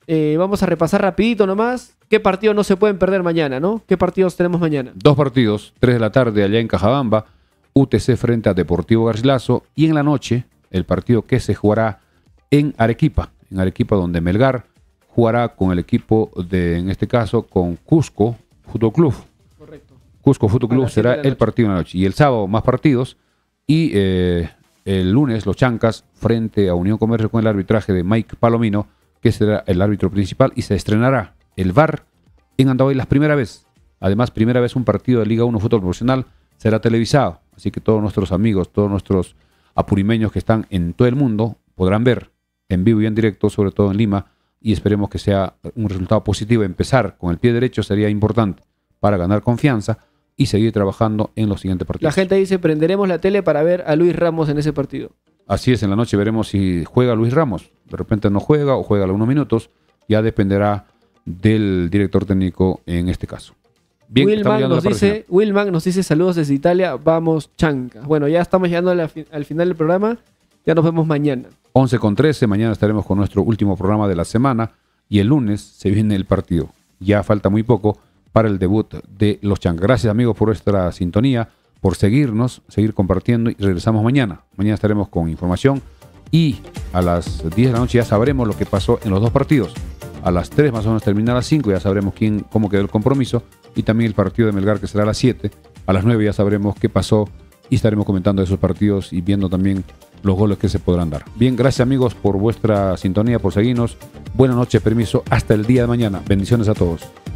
Eh, vamos a repasar rapidito nomás. ¿Qué partidos no se pueden perder mañana, no? ¿Qué partidos tenemos mañana? Dos partidos, tres de la tarde allá en Cajabamba, U T C frente a Deportivo Garcilaso, y en la noche el partido que se jugará en Arequipa, en Arequipa donde Melgar jugará con el equipo de, en este caso, con Cusco Fútbol Club. Correcto. Cusco Fútbol Club será el partido en la noche. Y el sábado más partidos, y eh, el lunes los Chancas frente a Unión Comercio con el arbitraje de Mike Palomino, que será el árbitro principal, y se estrenará el V A R en Andahuaylas primera vez. Además, primera vez un partido de Liga uno Fútbol Profesional será televisado. Así que todos nuestros amigos, todos nuestros apurimeños que están en todo el mundo podrán ver en vivo y en directo, sobre todo en Lima, y esperemos que sea un resultado positivo. Empezar con el pie derecho sería importante para ganar confianza y seguir trabajando en los siguientes partidos. La gente dice, prenderemos la tele para ver a Luis Ramos en ese partido. Así es, en la noche veremos si juega Luis Ramos. De repente no juega o juega algunos minutos. Ya dependerá del director técnico en este caso. Bien, Wilman nos, dice, Wilman nos dice saludos desde Italia, vamos Chancas. Bueno, ya estamos llegando a la, al final del programa. Ya nos vemos mañana. once con trece, mañana estaremos con nuestro último programa de la semana y el lunes se viene el partido. Ya falta muy poco para el debut de los Chancas. Gracias amigos por vuestra sintonía, por seguirnos, seguir compartiendo y regresamos mañana. Mañana estaremos con información y a las diez de la noche ya sabremos lo que pasó en los dos partidos. A las tres más o menos termina a las cinco, ya sabremos quién, cómo quedó el compromiso y también el partido de Melgar que será a las siete. A las nueve ya sabremos qué pasó y estaremos comentando esos partidos y viendo también los goles que se podrán dar. Bien, gracias amigos por vuestra sintonía, por seguirnos. Buenas noches, permiso, hasta el día de mañana. Bendiciones a todos.